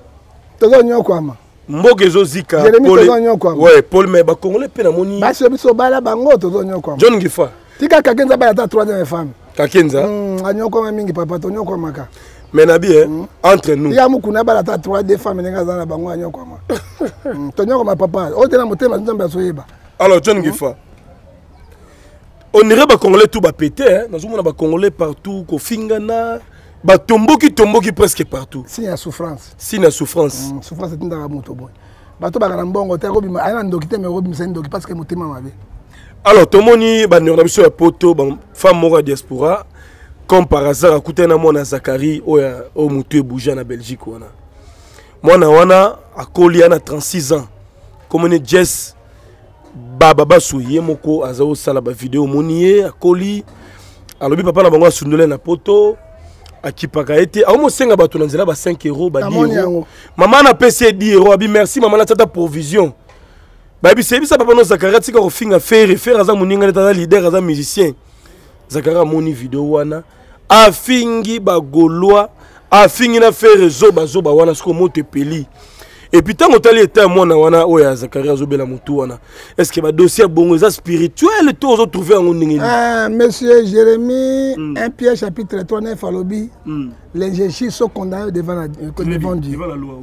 Mbogezo Zika, ouais, Paul Meba Congolais pe na moni. John Ngefa. Tika Kakenza ba ta troisième femme. Kakenza. Anyoko mingi papa tonyoko maka. Mais na bien entre nous. Ya mukuna ba ta troisième femme nenga za na bango anyoko ma. Tonyoko ma papa. O tena motema nzamba soyeba. Alors John Ngefa. On irait ba Congolais tout ba péter hein. Nous on a ba Congolais partout ko fingana. Ba tomboki presque partout. Signe à souffrance. Signe à souffrance. Souffrance c'est ndaka moto boy. Bato ba kana mbongo te robima ana ndokite me robima c'est ndoki parce que motema mabe. Alors tomoni ba ndona biso ya poto ba femme moko diaspora comme par hasard akutana mona Zakari o mutu bouger na Belgique wana. Mwana wana akoli ana 36 ans. Comme on Jess baba basuye moko azao sala ba vidéo monier akoli alobi papa na bango asundole na poto. Akipaka été au moins 5 bato na nzela ba 5 euros ba 10 euros. Maman na PC 10 euros abi merci maman na tata provision. Ba bi sebi sa papa no Zakara tika ko finga faire aza muninga tata leader aza musicien. Zakara moni vidéo wana afingi ba Gaulois afingi na faire zoba wana siko moto peli. Et puis tant que tu es moi wana oya Zakari zobela mutu wana. Est-ce que ba dossier bongo za spirituel tout aux trouver en ngini? Ah monsieur Jérémie 1 Pierre chapitre 3 9 alobi les jéchis sont condamnés devant Dieu. Devant la loi oui.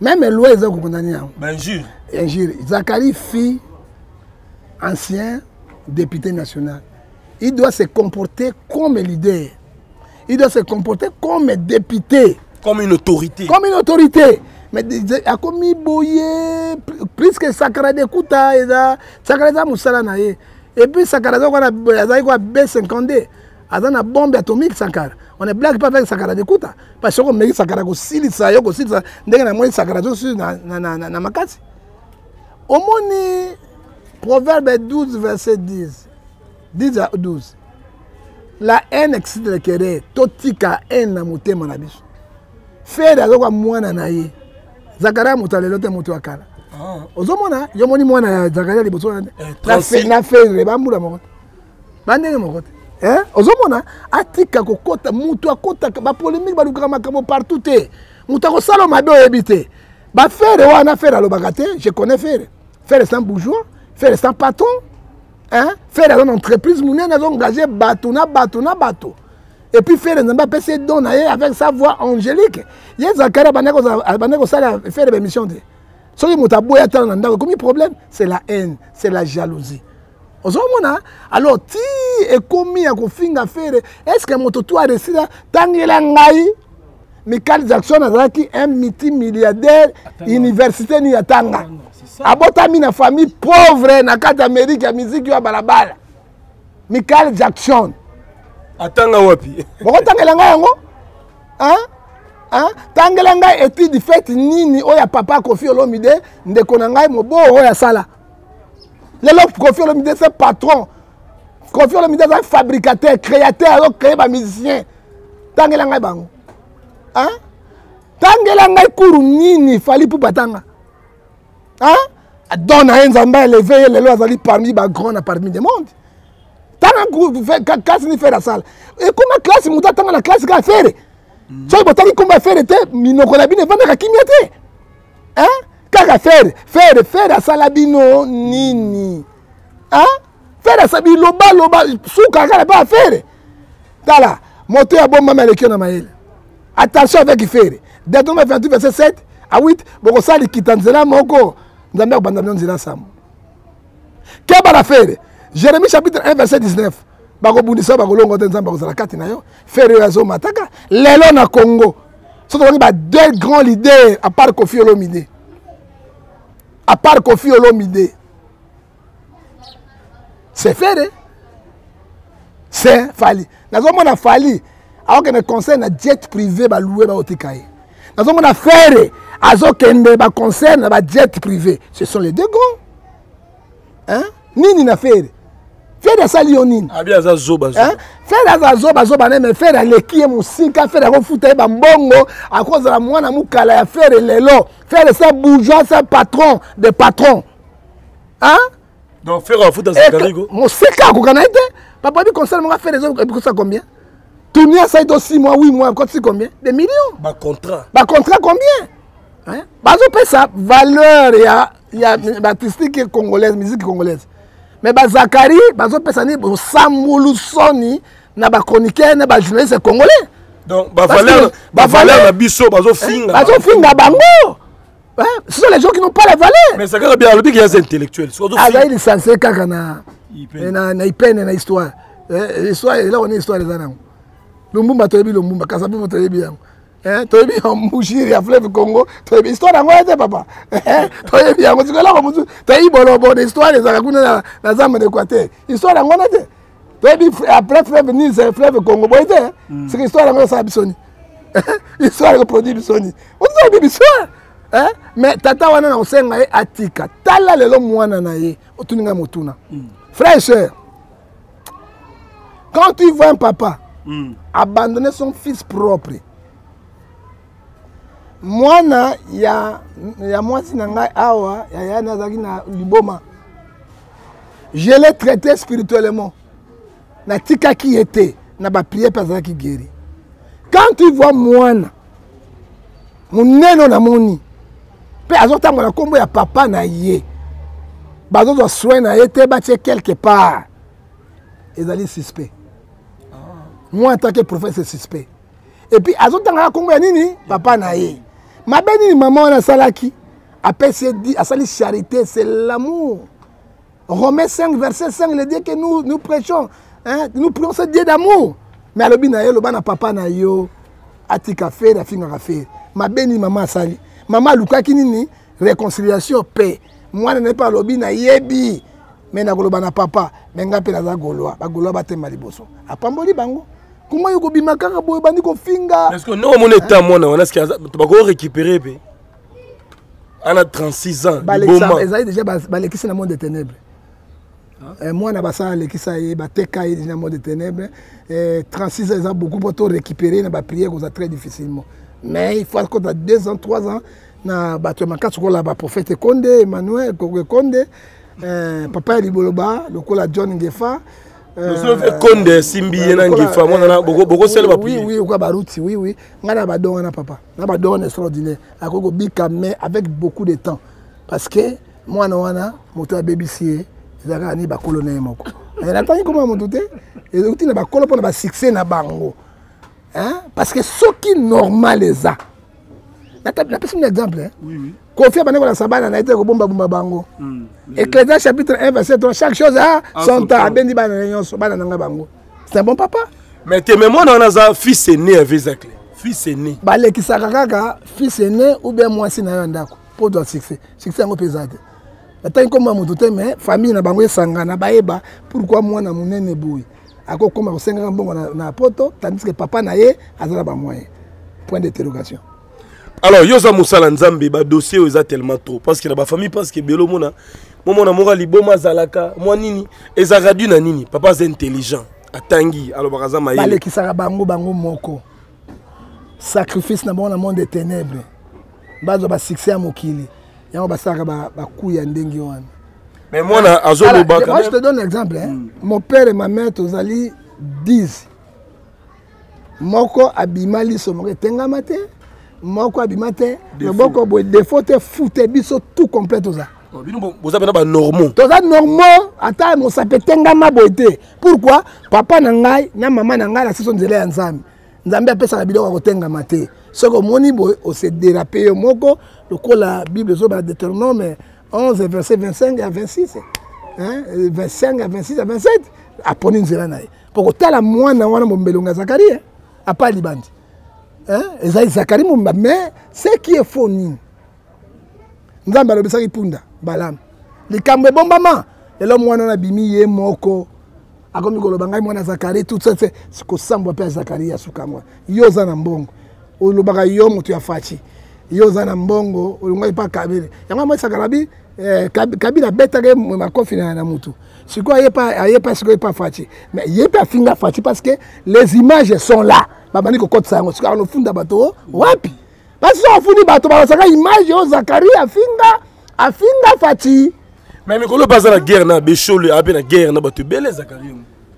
Même les lois, ils ont condamné. Injure. Injure. Zakari, fille, ancien député national. Il doit se comporter comme leader. Il doit se comporter comme député. Comme une autorité. Comme une autorité. Mais comme il boye, plus que Sakara de Kouta, Sakara de Moussala naye. Et puis Sakara de B52. Dans la bombe atomique, Sakara. On est blague pas avec Sakara de Kouta. Parce qu'on met Sakara de Silisa, Yoko Silisa, dès qu'on a Sakara de Makasi. Au moins, Proverbe 12, verset 10. 10 à 12. La haine excite le querer. Totika haine na mutema na biso. Faire azoko mwana na ye. Zakaria mutalelo te mutu akala. Ozomona yo moni mwana ya Zakaria liboso na faire bambula moko. Bandenge moko. Ozomona atika kokota mutu akota ba polémique ba lukaka makambo partout te. Mutu ko salo mabe oyebite. Ba faire wana faire alobaka te, je connais faire. Faire c'est un bourgeois, faire c'est un patron. Faire une entreprise, nous avons engagé bateau. Et puis faire un PC donné avec sa voix angélique. Il y a Zakaria faire des émissions. Ce qui est problème, c'est la haine, c'est la jalousie. Alors, si est commis à faire, est-ce que mon tour a décidé de Michael Jackson a un multimilliardaire université ni atanga. Abotami na famille pauvre na kati Amérique ya musique ya balabala. Michael Jackson. Atanga wapi? Boko tangelanga yango? Tangelanga étude fait nini oya papa Kofi Olomide ndeko na ngai mobo oya sala. Lelo Kofi Olomide c'est patron. Kofi Olomide c'est fabricateur, créateur, alors créer ba musicien. Tangelanga bango. Tangelanga kuru nini fali pour batanga. Donne à un Zamba élevé, les lois allaient parmi les grands parmi des mondes. Tant que classe ni fait la salle. Et comment classe mouta tant la classe qu'a fait. So il botaki comment faire était minokona bine vendre ka kimete. Kaka faire la salle bino nini. Faire la salle loba souka kala pas faire. Tala moto ya bomba malekio na maele. Attention avec faire. Deutéronome 28 verset 7 à 8 boko sali kitanzela moko. Nzambe abandonne nzela sam. Qu'est-ce qu'on faire? Jérémie chapitre 1 verset 19. Bako bundisa bako longo nzambe kozala kati na yo. Faire yazo mataka lelo na Congo. Surtout on a deux grands leaders à part Kofi Olomide. À part Kofi Olomide. C'est faire. C'est Fali. Nazo mona Fali. Alors que ne concerne jet privé ba louer ba otikaye. Nazo mona faire. Azokende ba concerne ba jet privé. Ce sont les deux grands. Nini na faire. Faire ça lionine. Abi azazoba. Faire azazoba zoba mais faire leki musika faire ko futa ba mbongo à cause de la mwana mukala ya faire lelo. Faire ça bourgeois, ça patron de patron. Donc faire un foot dans Zakarigo. Musika ko kanaite. Papa dit concerne moi faire les autres et ça combien? Tourner ça doit 6 mois, 8 mois, c'est combien? Des millions. Ba contrat. Ba contrat combien? Bazo paye sa valeur ya artistique congolaise, musique congolaise. Mais ba Zakari, bazo paye sa ni Samoulou Soni na ba chroniqueur na ba journaliste congolais. Donc ba valeur na biso bazo finga. Bazo finga bango. Ce sont les gens qui n'ont pas la valeur. Mais ça quand bien le big est intellectuel. Azaï licencié kaka na ipene na histoire. Histoire là on est histoire les années. Lumbumba toyebi Lumbumba, Kasabi toyebi yango. Toyebi Mouchiri ya fleuve Congo, toyebi histoire yango ete papa. Toyebi yango sikola ko mutu, toyebi bolobo de histoire ezaka kuna na zamba de Équateur. Histoire yango na te. Toyebi après fleuve Nil, c'est fleuve Congo boite. C'est histoire yango ça bisoni. Histoire ko produit bisoni. On toyebi histoire. Mais tata wana na osenga e atika. Tala lelo mwana na ye, otuninga motuna. Frère et sœur. Quand tu vois un papa abandonner son fils propre. Moi, il y a moi si nanga awa, il y a nazaki na liboma. Je l'ai traité spirituellement. Na tika qui était, na ba prière par qui guéri. Quand tu vois moi mon neno na moni. Pe azota mona kombo ya papa na ye. Bazo do soin na été bâti quelque part. Ezali suspect. Moi, en tant que prophète, c'est suspect. Et puis, azotanga kombo ya nini? Papa na ye. Ma belle maman on a salaki. Après c'est dit, à sali charité, c'est l'amour. Romains 5 verset 5 il dit que nous prêchons, hein, nous prions ce Dieu d'amour. Mais alobi na yo loba na papa na yo atika faire la finga faire. Ma belle maman sali. Maman lukaki nini réconciliation paix. Moi n'est pas lobi na yebi. Mais na goloba na papa, menga pe na za goloa, ba goloa ba tema liboso. Apamboli bango. Comment yo bima kaka boy bandi ko finga. Est-ce que non mon état moi on a ce qu'il ba ko récupérer pe. On a 36 ans. Ils ont déjà balekisi na monde des ténèbres. Moi na basa lekisa ye ba teka ye dans monde des ténèbres. 36 ans ils ont beaucoup pour tout récupérer na ba prier ça très difficilement. Mais il faut qu'on a 2 ans, 3 ans na ba to makatsu ko la ba prophète Konde, Emmanuel Konde. Papa Liboloba, le cola John Ngefa. Konde Simbi na Ngefa, moi na boko sel ba prier. Oui, quoi baruti, oui. Ngana ba don na papa. Na ba don extraordinaire. Akoko bika mais avec beaucoup de temps. Parce que moi na wana moto ya BBC, ezaka ni ba colonel moko. Et la tani comment moto te? Et outi na ba kolo pour na ba succès na bango. Hein? Parce que ce qui normal les a. Na pese un exemple hein. Oui. Confia baneko la sabana na été ko bomba bango. Ecclésiaste chapitre 1 verset 3 chaque chose a son temps bendi bana nyonso bana nanga bango. C'est un bon papa. Mais te même on a un fils aîné avec Zach. Fils aîné. Ba le kisaka kaka fils aîné ou bien moi si na yo ndako pour doit succès. Succès ngo pesate. Attends comme moto te mais famille na bango esangana baeba pourquoi moi na munene boy. Ako koma ko senga mbongo na poto tandis que papa na ye azala ba moyen. Point d'interrogation. Alors, Yosa Moussala Nzambe, le dossier est tellement trop. Parce que la famille pense que Belo Mona, Mona Morali, Boma Zalaka, moi Nini, et Zaradu na Nini, papa est intelligent. Atangi, alors Baraza Maïe. Bale qui sera bango bango moko. Sacrifice na bon monde des ténèbres. Bazo ba succès à Mokili. Yango ba saka ba kuya ndengi wana. Mais moi na azolo ba. Moi je te donne un exemple hein. Mon père et ma mère tozali 10. Moko abimali somore tenga matin. Moko abimate le boko boy défaut te fouté biso tout complet toza. Vous avez pas normaux. Toza normaux ata mo sapetenga maboité. Pourquoi papa na ngai na maman na ngai la saison nzela ya nzambe. Nzambe apesa na biloko kotenga mate. Soko moni boy o se déraper moko le ko la Bible zo ba Deutéronome 11 verset 25 à 26 hein 25 à 26 à 27 aponi nzela nae. Pour tala mwana wana mombelonga Zacharie a pas libandi. Hein? Zacharie Mumba, mais ce qui est faux, Nzamba le besaki punda, balam. Les cambe bombama, et l'homme on a bimi ye moko. A comme le bangai mona Zacharie, tout ça c'est ce que Samba père Zacharie a sous kamwa. Yoza na mbongo. O lo baga yo mutu ya fachi. Yoza na mbongo, o ngai pa kabile. Yanga moi Zakarabi, kabila beta ke makofi na mutu. Siko aye pas siko pas fachi. Mais yé pas finga fachi parce que les images sont là. Babani ko kota sango sika no funda bato wapi parce que fundi bato ba saka image yo Zacharie afinga fati mais mikolo baza la guerre na bechole abe na guerre na bato bele Zacharie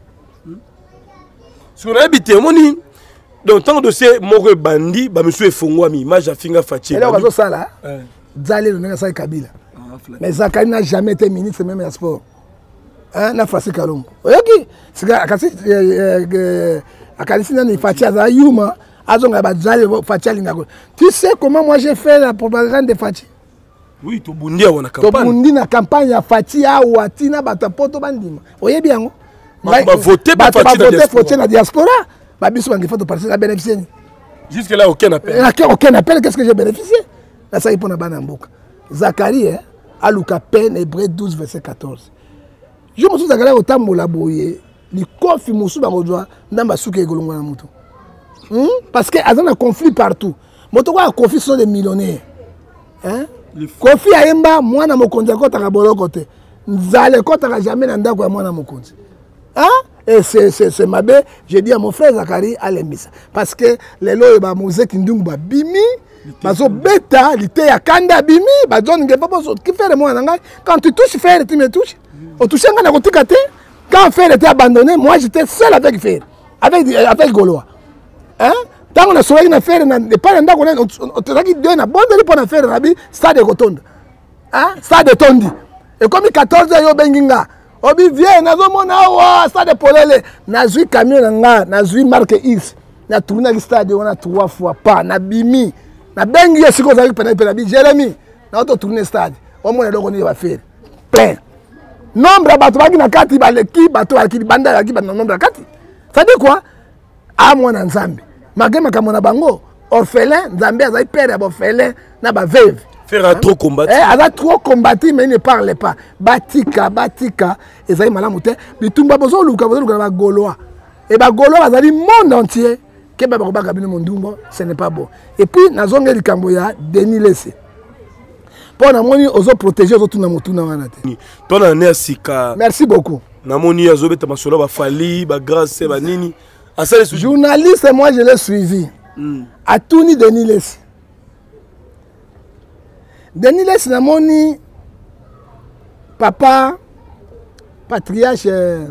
sur habité moni donc tant de ces moko bandi ba monsieur efongwa mi image afinga fati et là bazo sala Zale le nanga sa Kabila mais Zacharie n'a jamais été ministre même ya sport hein na Francis Kalongo oyoki sika akasi Akalisi nani Fatia za yuma azonga bazali Fatia lingako. Tu sais comment moi j'ai fait la propagande de Fatia? Oui, to bundia wana campagne. To bundi na campagne ya Fatia ou atina batapoto bandima. Oyebi yango. Ba voter pour Fatia na diaspora. Ba biso bangi faut partir à bénéficier. Jusque là aucun appel. Aucun appel, qu'est-ce que j'ai bénéficié? Là ça y pour na bana mboka. Zacharie a Luka peine Hébreu 12 verset 14. Je me suis Zacharie otambola boye. Li kofi musu ba modwa ndamba suke egolonga na mutu. Parce que azana conflit partout. Moto kwa conflit sont des millionnaires. Hein? Kofi ayemba mwana mokonzi akota ka boloko te. Nzale kota ka jamais na ndako ya mwana mokonzi. Hein? Et c'est mabe, j'ai dit à mon frère Zacharie alembisa parce que les lois ba muzeki ndungu ba bimi bazo beta lité ya kanda bimi ba John Ngefa boso ki faire moi nanga quand tu touches faire tu me touches. O toucher ngana kotika te. Quand Fer était abandonné, moi j'étais seul avec Fer, avec Goloa. Hein? Tant qu'on a sauvé une affaire, on n'a pas dit deux, on a bon de pour faire Rabi, stade de Rotonde. Hein? Stade de Tondi. Et comme il 14 ans, il benginga. Obi vient, nazo mona stade de Polele. Nazui camion nanga, nazui marque X. Na tourné le stade, on a 3 fois pas, na bimi. na bengi ye siko ozalaki pena bi Jérémy na oto tourner stade omona eloko nini bafere plein nombre ya bato baki na kati baleki bato baleki banda baleki na nombre ya kati ça dit quoi a mwana nzambe malgré makambo na bango orphelin nzambe azali père ya orphelin na ba veuve faire a trop combattre aza trop combattu mais il ne parle pas batika ezali malamu te bitumba bozoluka na bagolois et bagolois bazali monde entier ke ba bakobaka bino mondumbo ce n'est pas bon et puis nazonga likambo ya Denis Lesse pour namoni ozo protéger ozo tuna motuna wana te toi na ne sika merci beaucoup namoni azobeta masolo ba fali ba grâce ba nini asale journaliste moi je l'ai suivi à Tuni Denis Lesse Denis Lesse namoni papa patriarche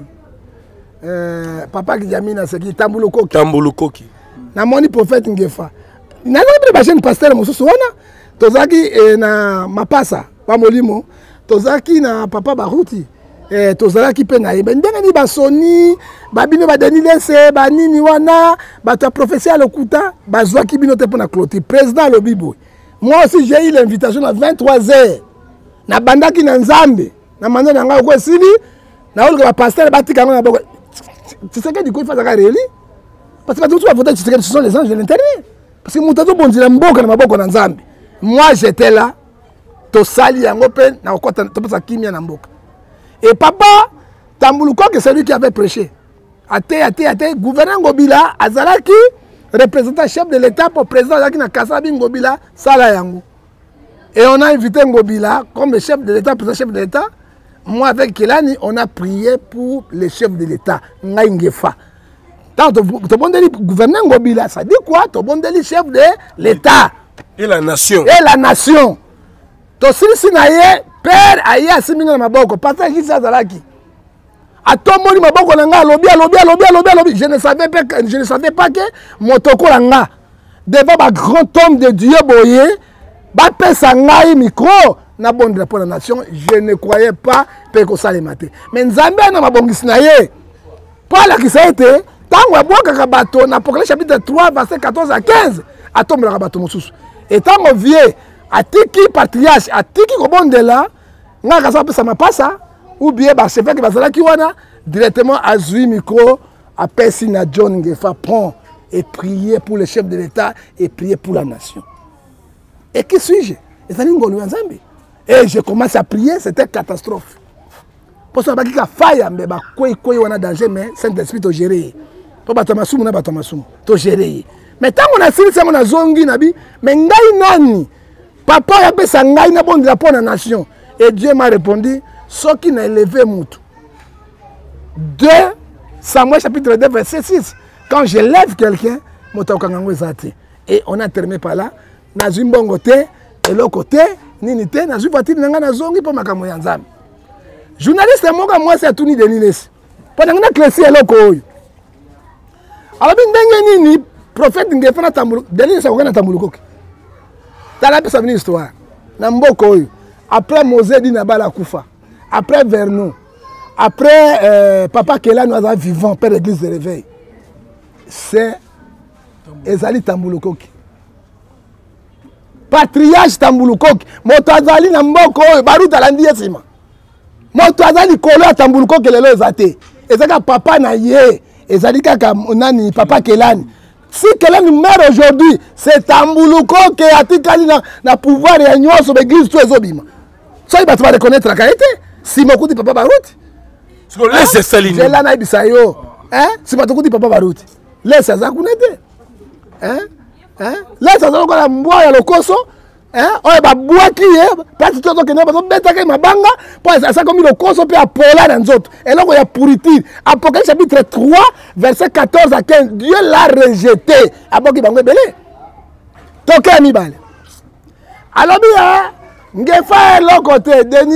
papa qui jamina seki Tambulu Koki namoni prophète Ngefa nazali ba jeune pasteur mosusu wana tozaki na mapasa pa molimo tozaki na papa Baruti tozalaki pe na yebe ndenge ni basoni babino ba Denis Lesse ba nini wana bato professeur lokuta bazwaki bino te pona clôture président Lobibo. Moi aussi j'ai eu l'invitation à 23h na bandaki na nzambe na manzo na nga ko sili na olga ba pasteur batika na boko tu sais que du coup il faut ça réeli parce que tout va voter tu sais que ce sont les anges de l'intérieur parce que mutazo bonzila mboka na maboko na nzambe moi j'étais là to sali yango pe na okota to pesa kimia na mboka et papa Tambulu Koki c'est lui qui avait prêché ate gouverneur Ngobila azalaki représentant chef de l'état pour président azalaki na Kasabi Ngobila sala yango et on a invité Ngobila comme chef de l'état président chef de l'état. Moi avec Kelani on a prié pour le chef de l'état Ngai Ngefa tant to bondeli gouverneur Ngobila ça dit quoi to bondeli chef de l'état et la nation to sisi na ye père aye asiminga na maboko pata kisi azalaki atomoni maboko na nga lobi je ne savais pas que motoko la nga devant ba grand homme de Dieu boye ba pesa ngai micro na bonde pour la nation je ne croyais pas que ça les maté mais nzambe na mabongisi na ye pas la kisaite tango aboka bato na Apocalypse chapitre 3 verset 14 à 15 atombola bato mosusu et tango vie atiki patriarche atiki kobondela nga kasa pesa mapasa ou bien ba chef qui bazalaki wana directement azui micro apesi na John Ngefa prend et prier pour le chef de l'état et prier pour la nation. Et qui suis-je? Et je commence à prier, c'était catastrophe. Pour ça, il y a faille, mais il y a danger, mais Saint-Esprit to gérer. Pour batamasumu na batamasumu to gérer. Mais tant qu'on a fini ça on a zongi nabi, mais ngai nani? Papa a pesa ngai na bon drapeau na nation. Et Dieu m'a répondu, ce qui n'a élevé moutou. 2 Samuel chapitre 2 verset 6. Quand je lève quelqu'un, et on a terminé par là. Nazu mbongo te, et l'autre côté, nini te, nazu voiture nanga nazongi pour makambo ya nzambe. Journaliste moka moi c'est Tuni Denis Lesse. Pendant que na classer l'autre koyo. Alors ndenge nini prophète Ngefa na Tambulu, Denis Lesse na Tambulu Koki. Tala pesa une histoire. Na mboko oyo. Après Mosé dit na bala kufa. Après Vernon. Après Papa Kela nous a vivant père d'église de réveil. C'est Ezali Tambulu Koki. Patriarche Tambulu Koki. Moto azali na mboko oyo baruta landi yesima. Moto azali kolo Tambulu Koki lelo ezate. Ezaka papa na ye. Ezali kaka nani Papa Kelani. Si Kelani meurt aujourd'hui, c'est Tambulu Koki atikali na pouvoir ya nyoso l'église tout ezobima. So il va te reconnaître la qualité. Si mokuti Papa Baruti. Laisse Saline. J'ai là na bisayo. Hein? Si mokuti Papa Baruti. Laisse ça kunete. Hein? Laisse ça ko la mboya lokoso. Hein? Oye ba bwaki parce que to kena ba beta ka mabanga, pour ça comme lokoso pe apola na nzoto. Et là il y a pourriture. Apocalypse chapitre 3 verset 14 à 15. Dieu l'a rejeté. Aboki bango belé. Toka mi bale. Alors bien Ngefa l'autre côté, Denis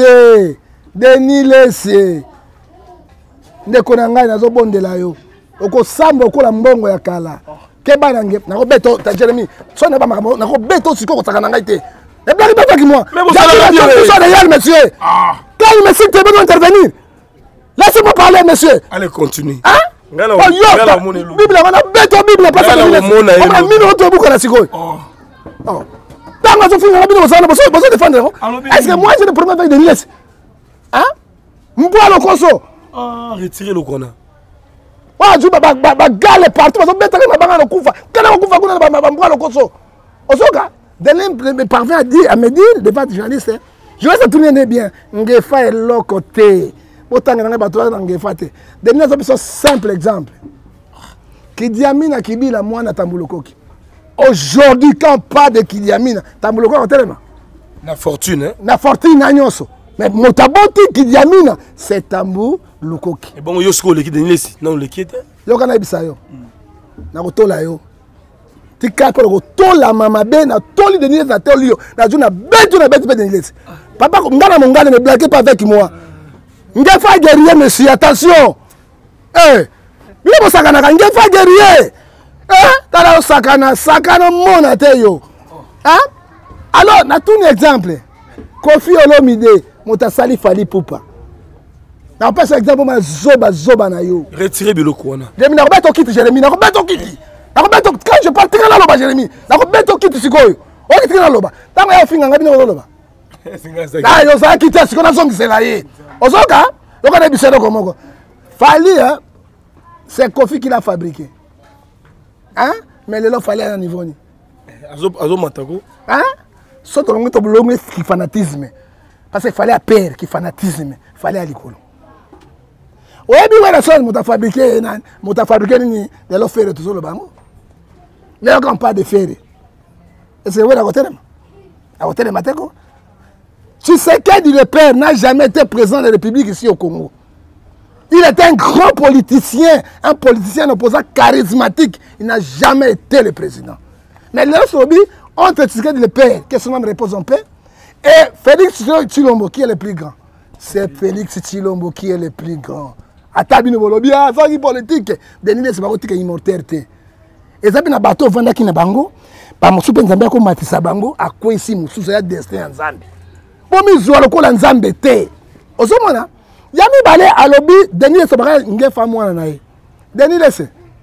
Lesse. Ndeko na ngai nazo bondela yo. Oko samba okola mbongo ya kala. Keba na Ngefa, nako beto ta Jérémy. So na ba makamo, nako beto siko kotaka na ngai te. Ne blague pas avec moi. Mais vous allez bien. Derrière monsieur. Quand il me cite, tu veux intervenir. Laissez-moi parler monsieur. Allez continue. Hein? Ngala Bible on a beto Bible pas ça. On a mis notre bouc na siko. Oh. Tant que vous avez besoin de défendre. Est-ce que moi j'ai des problèmes avec Denis Less? Hein? M'bois le conso. Ah, retirez le corona. Ouais, je gale partout. Parce que bête ma banga le kufa. Quand on kufa kuna m'bois le conso. Osoka, Denis me parvient à me dire devant les journalistes. Je vais se tourner bien. Ngefa est l'autre côté. Autant que nous avons Ngefa. Denis Less c'est un simple exemple. Kidi Amina Kibila mwana Tambulukoki. Aujourd'hui, quand on parle de Kidi Amina, Tambulukoki est tellement. La fortune, hein? La fortune, Nagnoso. Mais Motaboti Kidi Amina, c'est Tambulukoki. Et bon, Yosko, le Kidi Nilesi, non, le Kidi. Yo kana bisa yo. Na kotola yo. Tika ko kotola mama be na toli de Nilesi na toli yo. Na juna betu na betu de Nilesi. Papa ngana mongana ne blaguez pas avec moi. Ngefa guerrier monsieur, attention. Eh. Il faut sakana kan ngefa guerrier. Tala sakana mona te yo. Hein? Alors, na tout un exemple. Kofi Olomide, motasali fali pupa. Na pas exemple ma zoba na yo. Retirez Biloko wana. Jérémy na robeto kiti Jérémy, na robeto kiti. Na robeto quand je parle tika na loba Jérémy. Na robeto kiti sikoyo. O kiti na loba. Tango ya finga ngabi na loba. Na yo sa kiti siko na zongi sela ye. Ozoka, yo kana bisero komoko. Fali hein. C'est Kofi qui l'a fabriqué. Hein? Mais le lot fallait à un niveau. Azo Matako. Hein? Sauf que l'on a qui fanatisme. Parce qu'il fallait à père qui fanatisme. Il fallait à l'école. Oui, bien, la chose, m'a fabriqué de l'eau ferrée tout sur le banc. Là, on parle de ferré. Et c'est vrai à côté de moi. À côté de Mateko. Tu sais que le père n'a jamais été présent dans la République ici au Congo. Il était un grand politicien, un politicien opposant charismatique. Il n'a jamais été le président. Mais là, on te dit que le père, que son nom repose en paix. Et Félix Tshilombo, qui est le plus grand? C'est Félix Tshilombo qui est le plus grand. Atabino Bolobia, c'est politique. Denis Less politique immortalité. Et ça, il bateau vanda qui na bango. Par mon super Nzambe, comme Matissa Bango, à quoi ici, mon sous destin en Zambie. Bon, mais je vois le col en Zambie. Au moment Yami balé à lobby, Denis Less nge famwa na ye. Denis Less.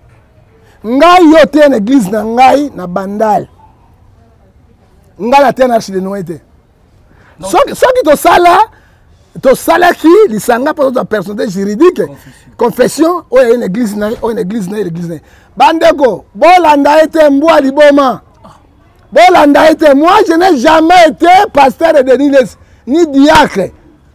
Ngai yote na église na ngai na bandal. Ngai la tena archi de noete. So qui to sala qui lisanga pour ta personnalité juridique. Confession o une église na l'église na. Bandeko, bolanda été mbwa liboma. Bolanda été moi je n'ai jamais été pasteur de Denis Less ni diacre.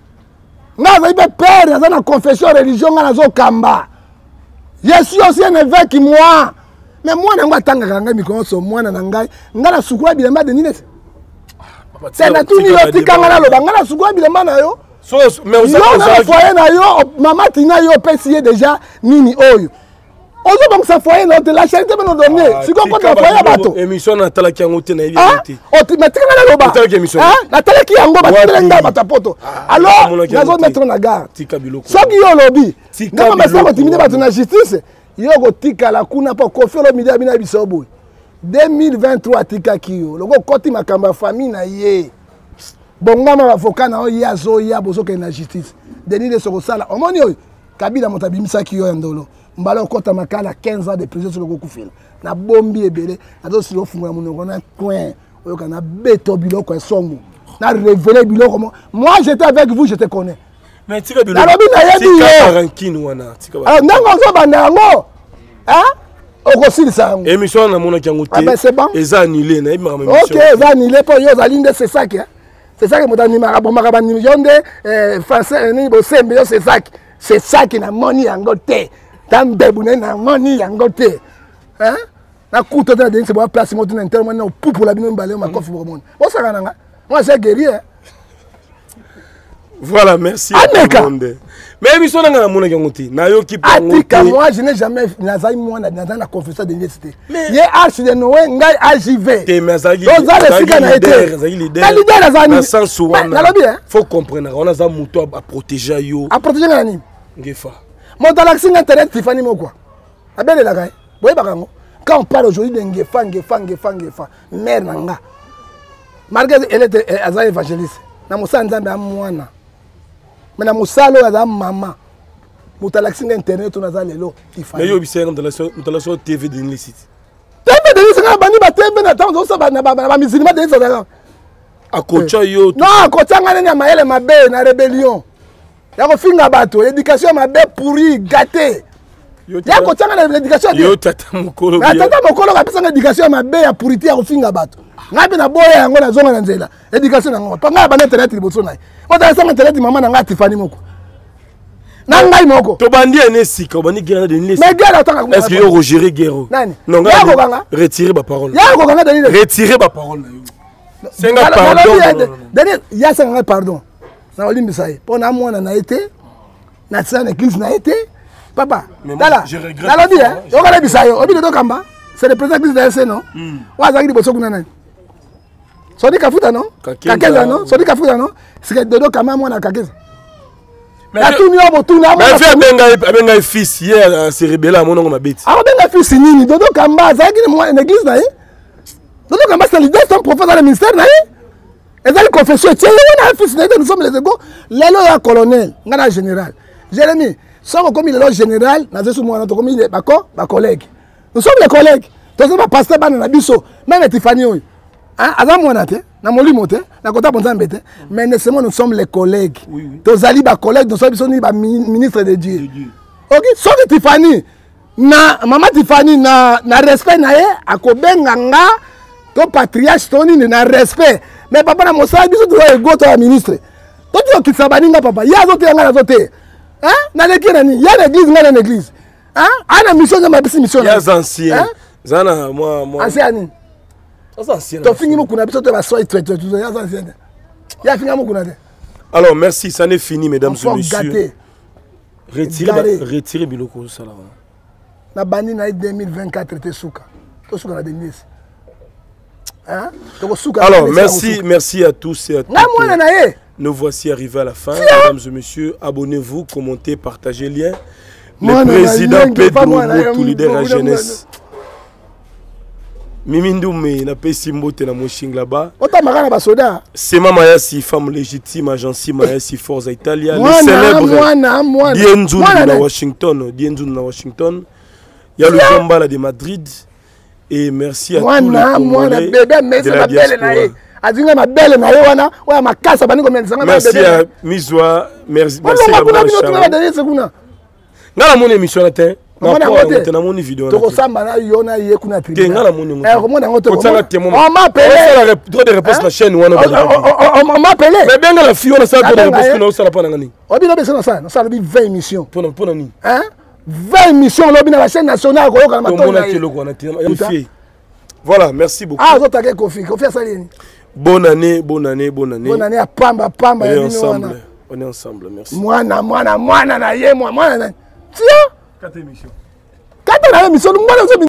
Nga va père dans la confession religion nga nazo kamba. Je suis aussi un évêque moi. Mais moi nanga tanga kanga mikonso moi na ngai nga na sukwa bilema de Nilesi. C'est na tuni yo tikanga na loba nga na sukwa bilema na yo. Mais yo na foyer na yo mama tina yo pesier déjà nini oyo. Ozo donc ça foyer na de la charité me donner. Si qu'on compte foyer bato. Émission na tala ki ngote na vérité. O ti metika na loba. Hein? Na tala ki yango ba tala bata poto. Alors nazo mettre na gare. Tika biloko. Soki yo lobi. Nga ba sa timide bato na justice. Yo go tika la kuna pa Kofi Olomide abina biso boy. 2023 tika kiyo. Logo koti makamba famille na ye. Bongama avocat na ya zo ya bozo ke na justice. Denis Less sala. Omoni oyo. Kabila motabimisa kiyo ndolo. Mbalo kota makala 15 ans de prison sur le Kokufil. Na bombi ebele, na do silo funga monoko na coin, oyo kana beto biloko esongo. Na révéler biloko moi j'étais avec vous, je te connais. Mais tika biloko. Na lobi na yebi tika ranking wana, tika. Alors nango zo banda yango. Hein? Okosilisa yango. Émission na mona kiango te. Ah ben c'est bon. Eza annulé na émission. OK, eza annulé pour yo zalinde c'est ça qui. C'est ça que modani marabomaka ni yonde français ni bo sembe c'est ça. C'est ça qui na moni yango te. Tambebune na moni yango te. Hein? Na kuto na Denis Less place mo tuna internement na pour la bino mbalé ma kofi bomone. O saka nanga. Moi c'est guerrier. Voilà, merci à tout le monde. Mais émission na mona yangote. Na yo ki pa ngote. Moi je n'ai jamais nazai moi na confession de l'université. Ye archi de Noé ngai AJV. Te mazagi. Leader. Faut comprendre. On a ça muto à protéger yo. À protéger nani? Ngefa. Mon talaxing internet Tiffany Mokwa. Abele la gagne. Boye bakango. Quand on parle aujourd'hui de Ngefa. Mère nanga. Malgré elle était Aza évangéliste. Na musa nzambe amwana. Mais na musalo ya maman. Mon talaxing internet on a lelo Tiffany. Mais yo bisé comme dans la TV de Nilesi. TV de Nilesi bani batembe na tango ça ba musulman de ça. Akocha yo. Non, akocha ngane na mayele mabe na rébellion. Ya ko finga bato, éducation mabe pourri, gâté. Ya ko tanga na éducation. Yo tata mokolo. Na tata mokolo ka pesa éducation mabe ya pourrité ya ko finga bato. Ngapi na boya yango na zonga na nzela. Éducation na ngo. Panga ba internet liboso na. Bota sanga internet mama na ngati fani moko. Na ngai moko. To bandi ene sika, bandi guerre de nesi. Mais guerre tanga ko. Est-ce que yo Roger Guerrero? Non, ya ko ganga. Retirer ba parole. Ya ko ganga Daniel. Retirer ba parole na yo. Senga pardon. Daniel, ya senga pardon. Na olimbisa ye. Pona mwana na été. Na tsana église na été. Papa. Dala. Je regrette. Dala bi hein. Yo kala bisa yo. Obi do kamba. C'est le président de l'église non? Wa zaki liboso kuna nani? Sodi kafuta non? Kakeza non? Sodi kafuta non? C'est dodo kama mwana kakeza. Mais tout ni obo tout na. Mais fait benga fils hier c'est rebelle mon ngo mabeti. Ah benga fils nini? Dodo kamba zaki ni mwana église na ye. Dodo kamba c'est leader son prophète dans le ministère na ye. Et dans le confession tiens on a fils na ye nous sommes les égaux. Lelo ya colonel, ngana général. Jérémy, sans comme il est général, na zesu mwana to comme il est ba collègue. Nous sommes les collègues. Tous les pasteurs bana na biso, même Tiffany oyo. Hein, azam mwana te, na molimo te, na kota bonzambe te, mais nous sommes les collègues. Tous ali ba collègues, nous sommes biso ni ba ministre de Dieu. OK, sauf Tiffany na maman Tiffany na respect na ye akobenga nga to patriarche to ni na respect. Mais papa na mosala biso to ego to ministre. To tu okisabani nga papa, ya zo te nga na zo te. Hein? Na lekira ni, ya l'église nga na l'église. Hein? Ana mission de ma mission. Ya ancien. Zana moi. Ancien. Ancien. To fini moko na biso to ba soy tout ya ancien. Ya fini moko na te. Alors merci, ça n'est fini mesdames et messieurs. Retirez biloko sala. Na bandi na 2024 te suka. To suka na Denis. Hein? Alors merci à tous et à toutes. Na mwana na ye. Nous voici arrivés à la fin, mesdames et messieurs. Abonnez-vous, commentez, partagez le lien. Le président Pedro Motou, leader à jeunesse. Mimindoume, na Pessimbote na Moshing là-bas. C'est Mamayasi, femme légitime, agence Mayasi Forza Italia. Le célèbre Dienzoun na Washington. Dienzoun na Washington. Il y a le combat de Madrid. Et merci à tous les Congolais de la diaspora. Merci à Mizwa, merci à Blanchard. Ngala mon émission là t'es. Na mon vidéo. To kosamba na yona ye kuna tribunal. Ngala mon émission. Eh comment ngo to. On m'a appelé. Droit de réponse la chaîne wana. On m'a appelé. Mais bien la fille on a ça droit de réponse na sala pa ngani. Obi no besa na ça, na sala bi 20 émissions. Pour nani? Hein? 20 émissions lobi na la chaîne nationale ko yoka na matonga. Voilà, merci beaucoup. Ah, zo take Kofi Salini. Bonne année, bonne année, bonne année. Bonne année à Pamba. On est ensemble. On est ensemble, merci. Moi na ye moi na. Tiens. 4 émissions. 4 émissions.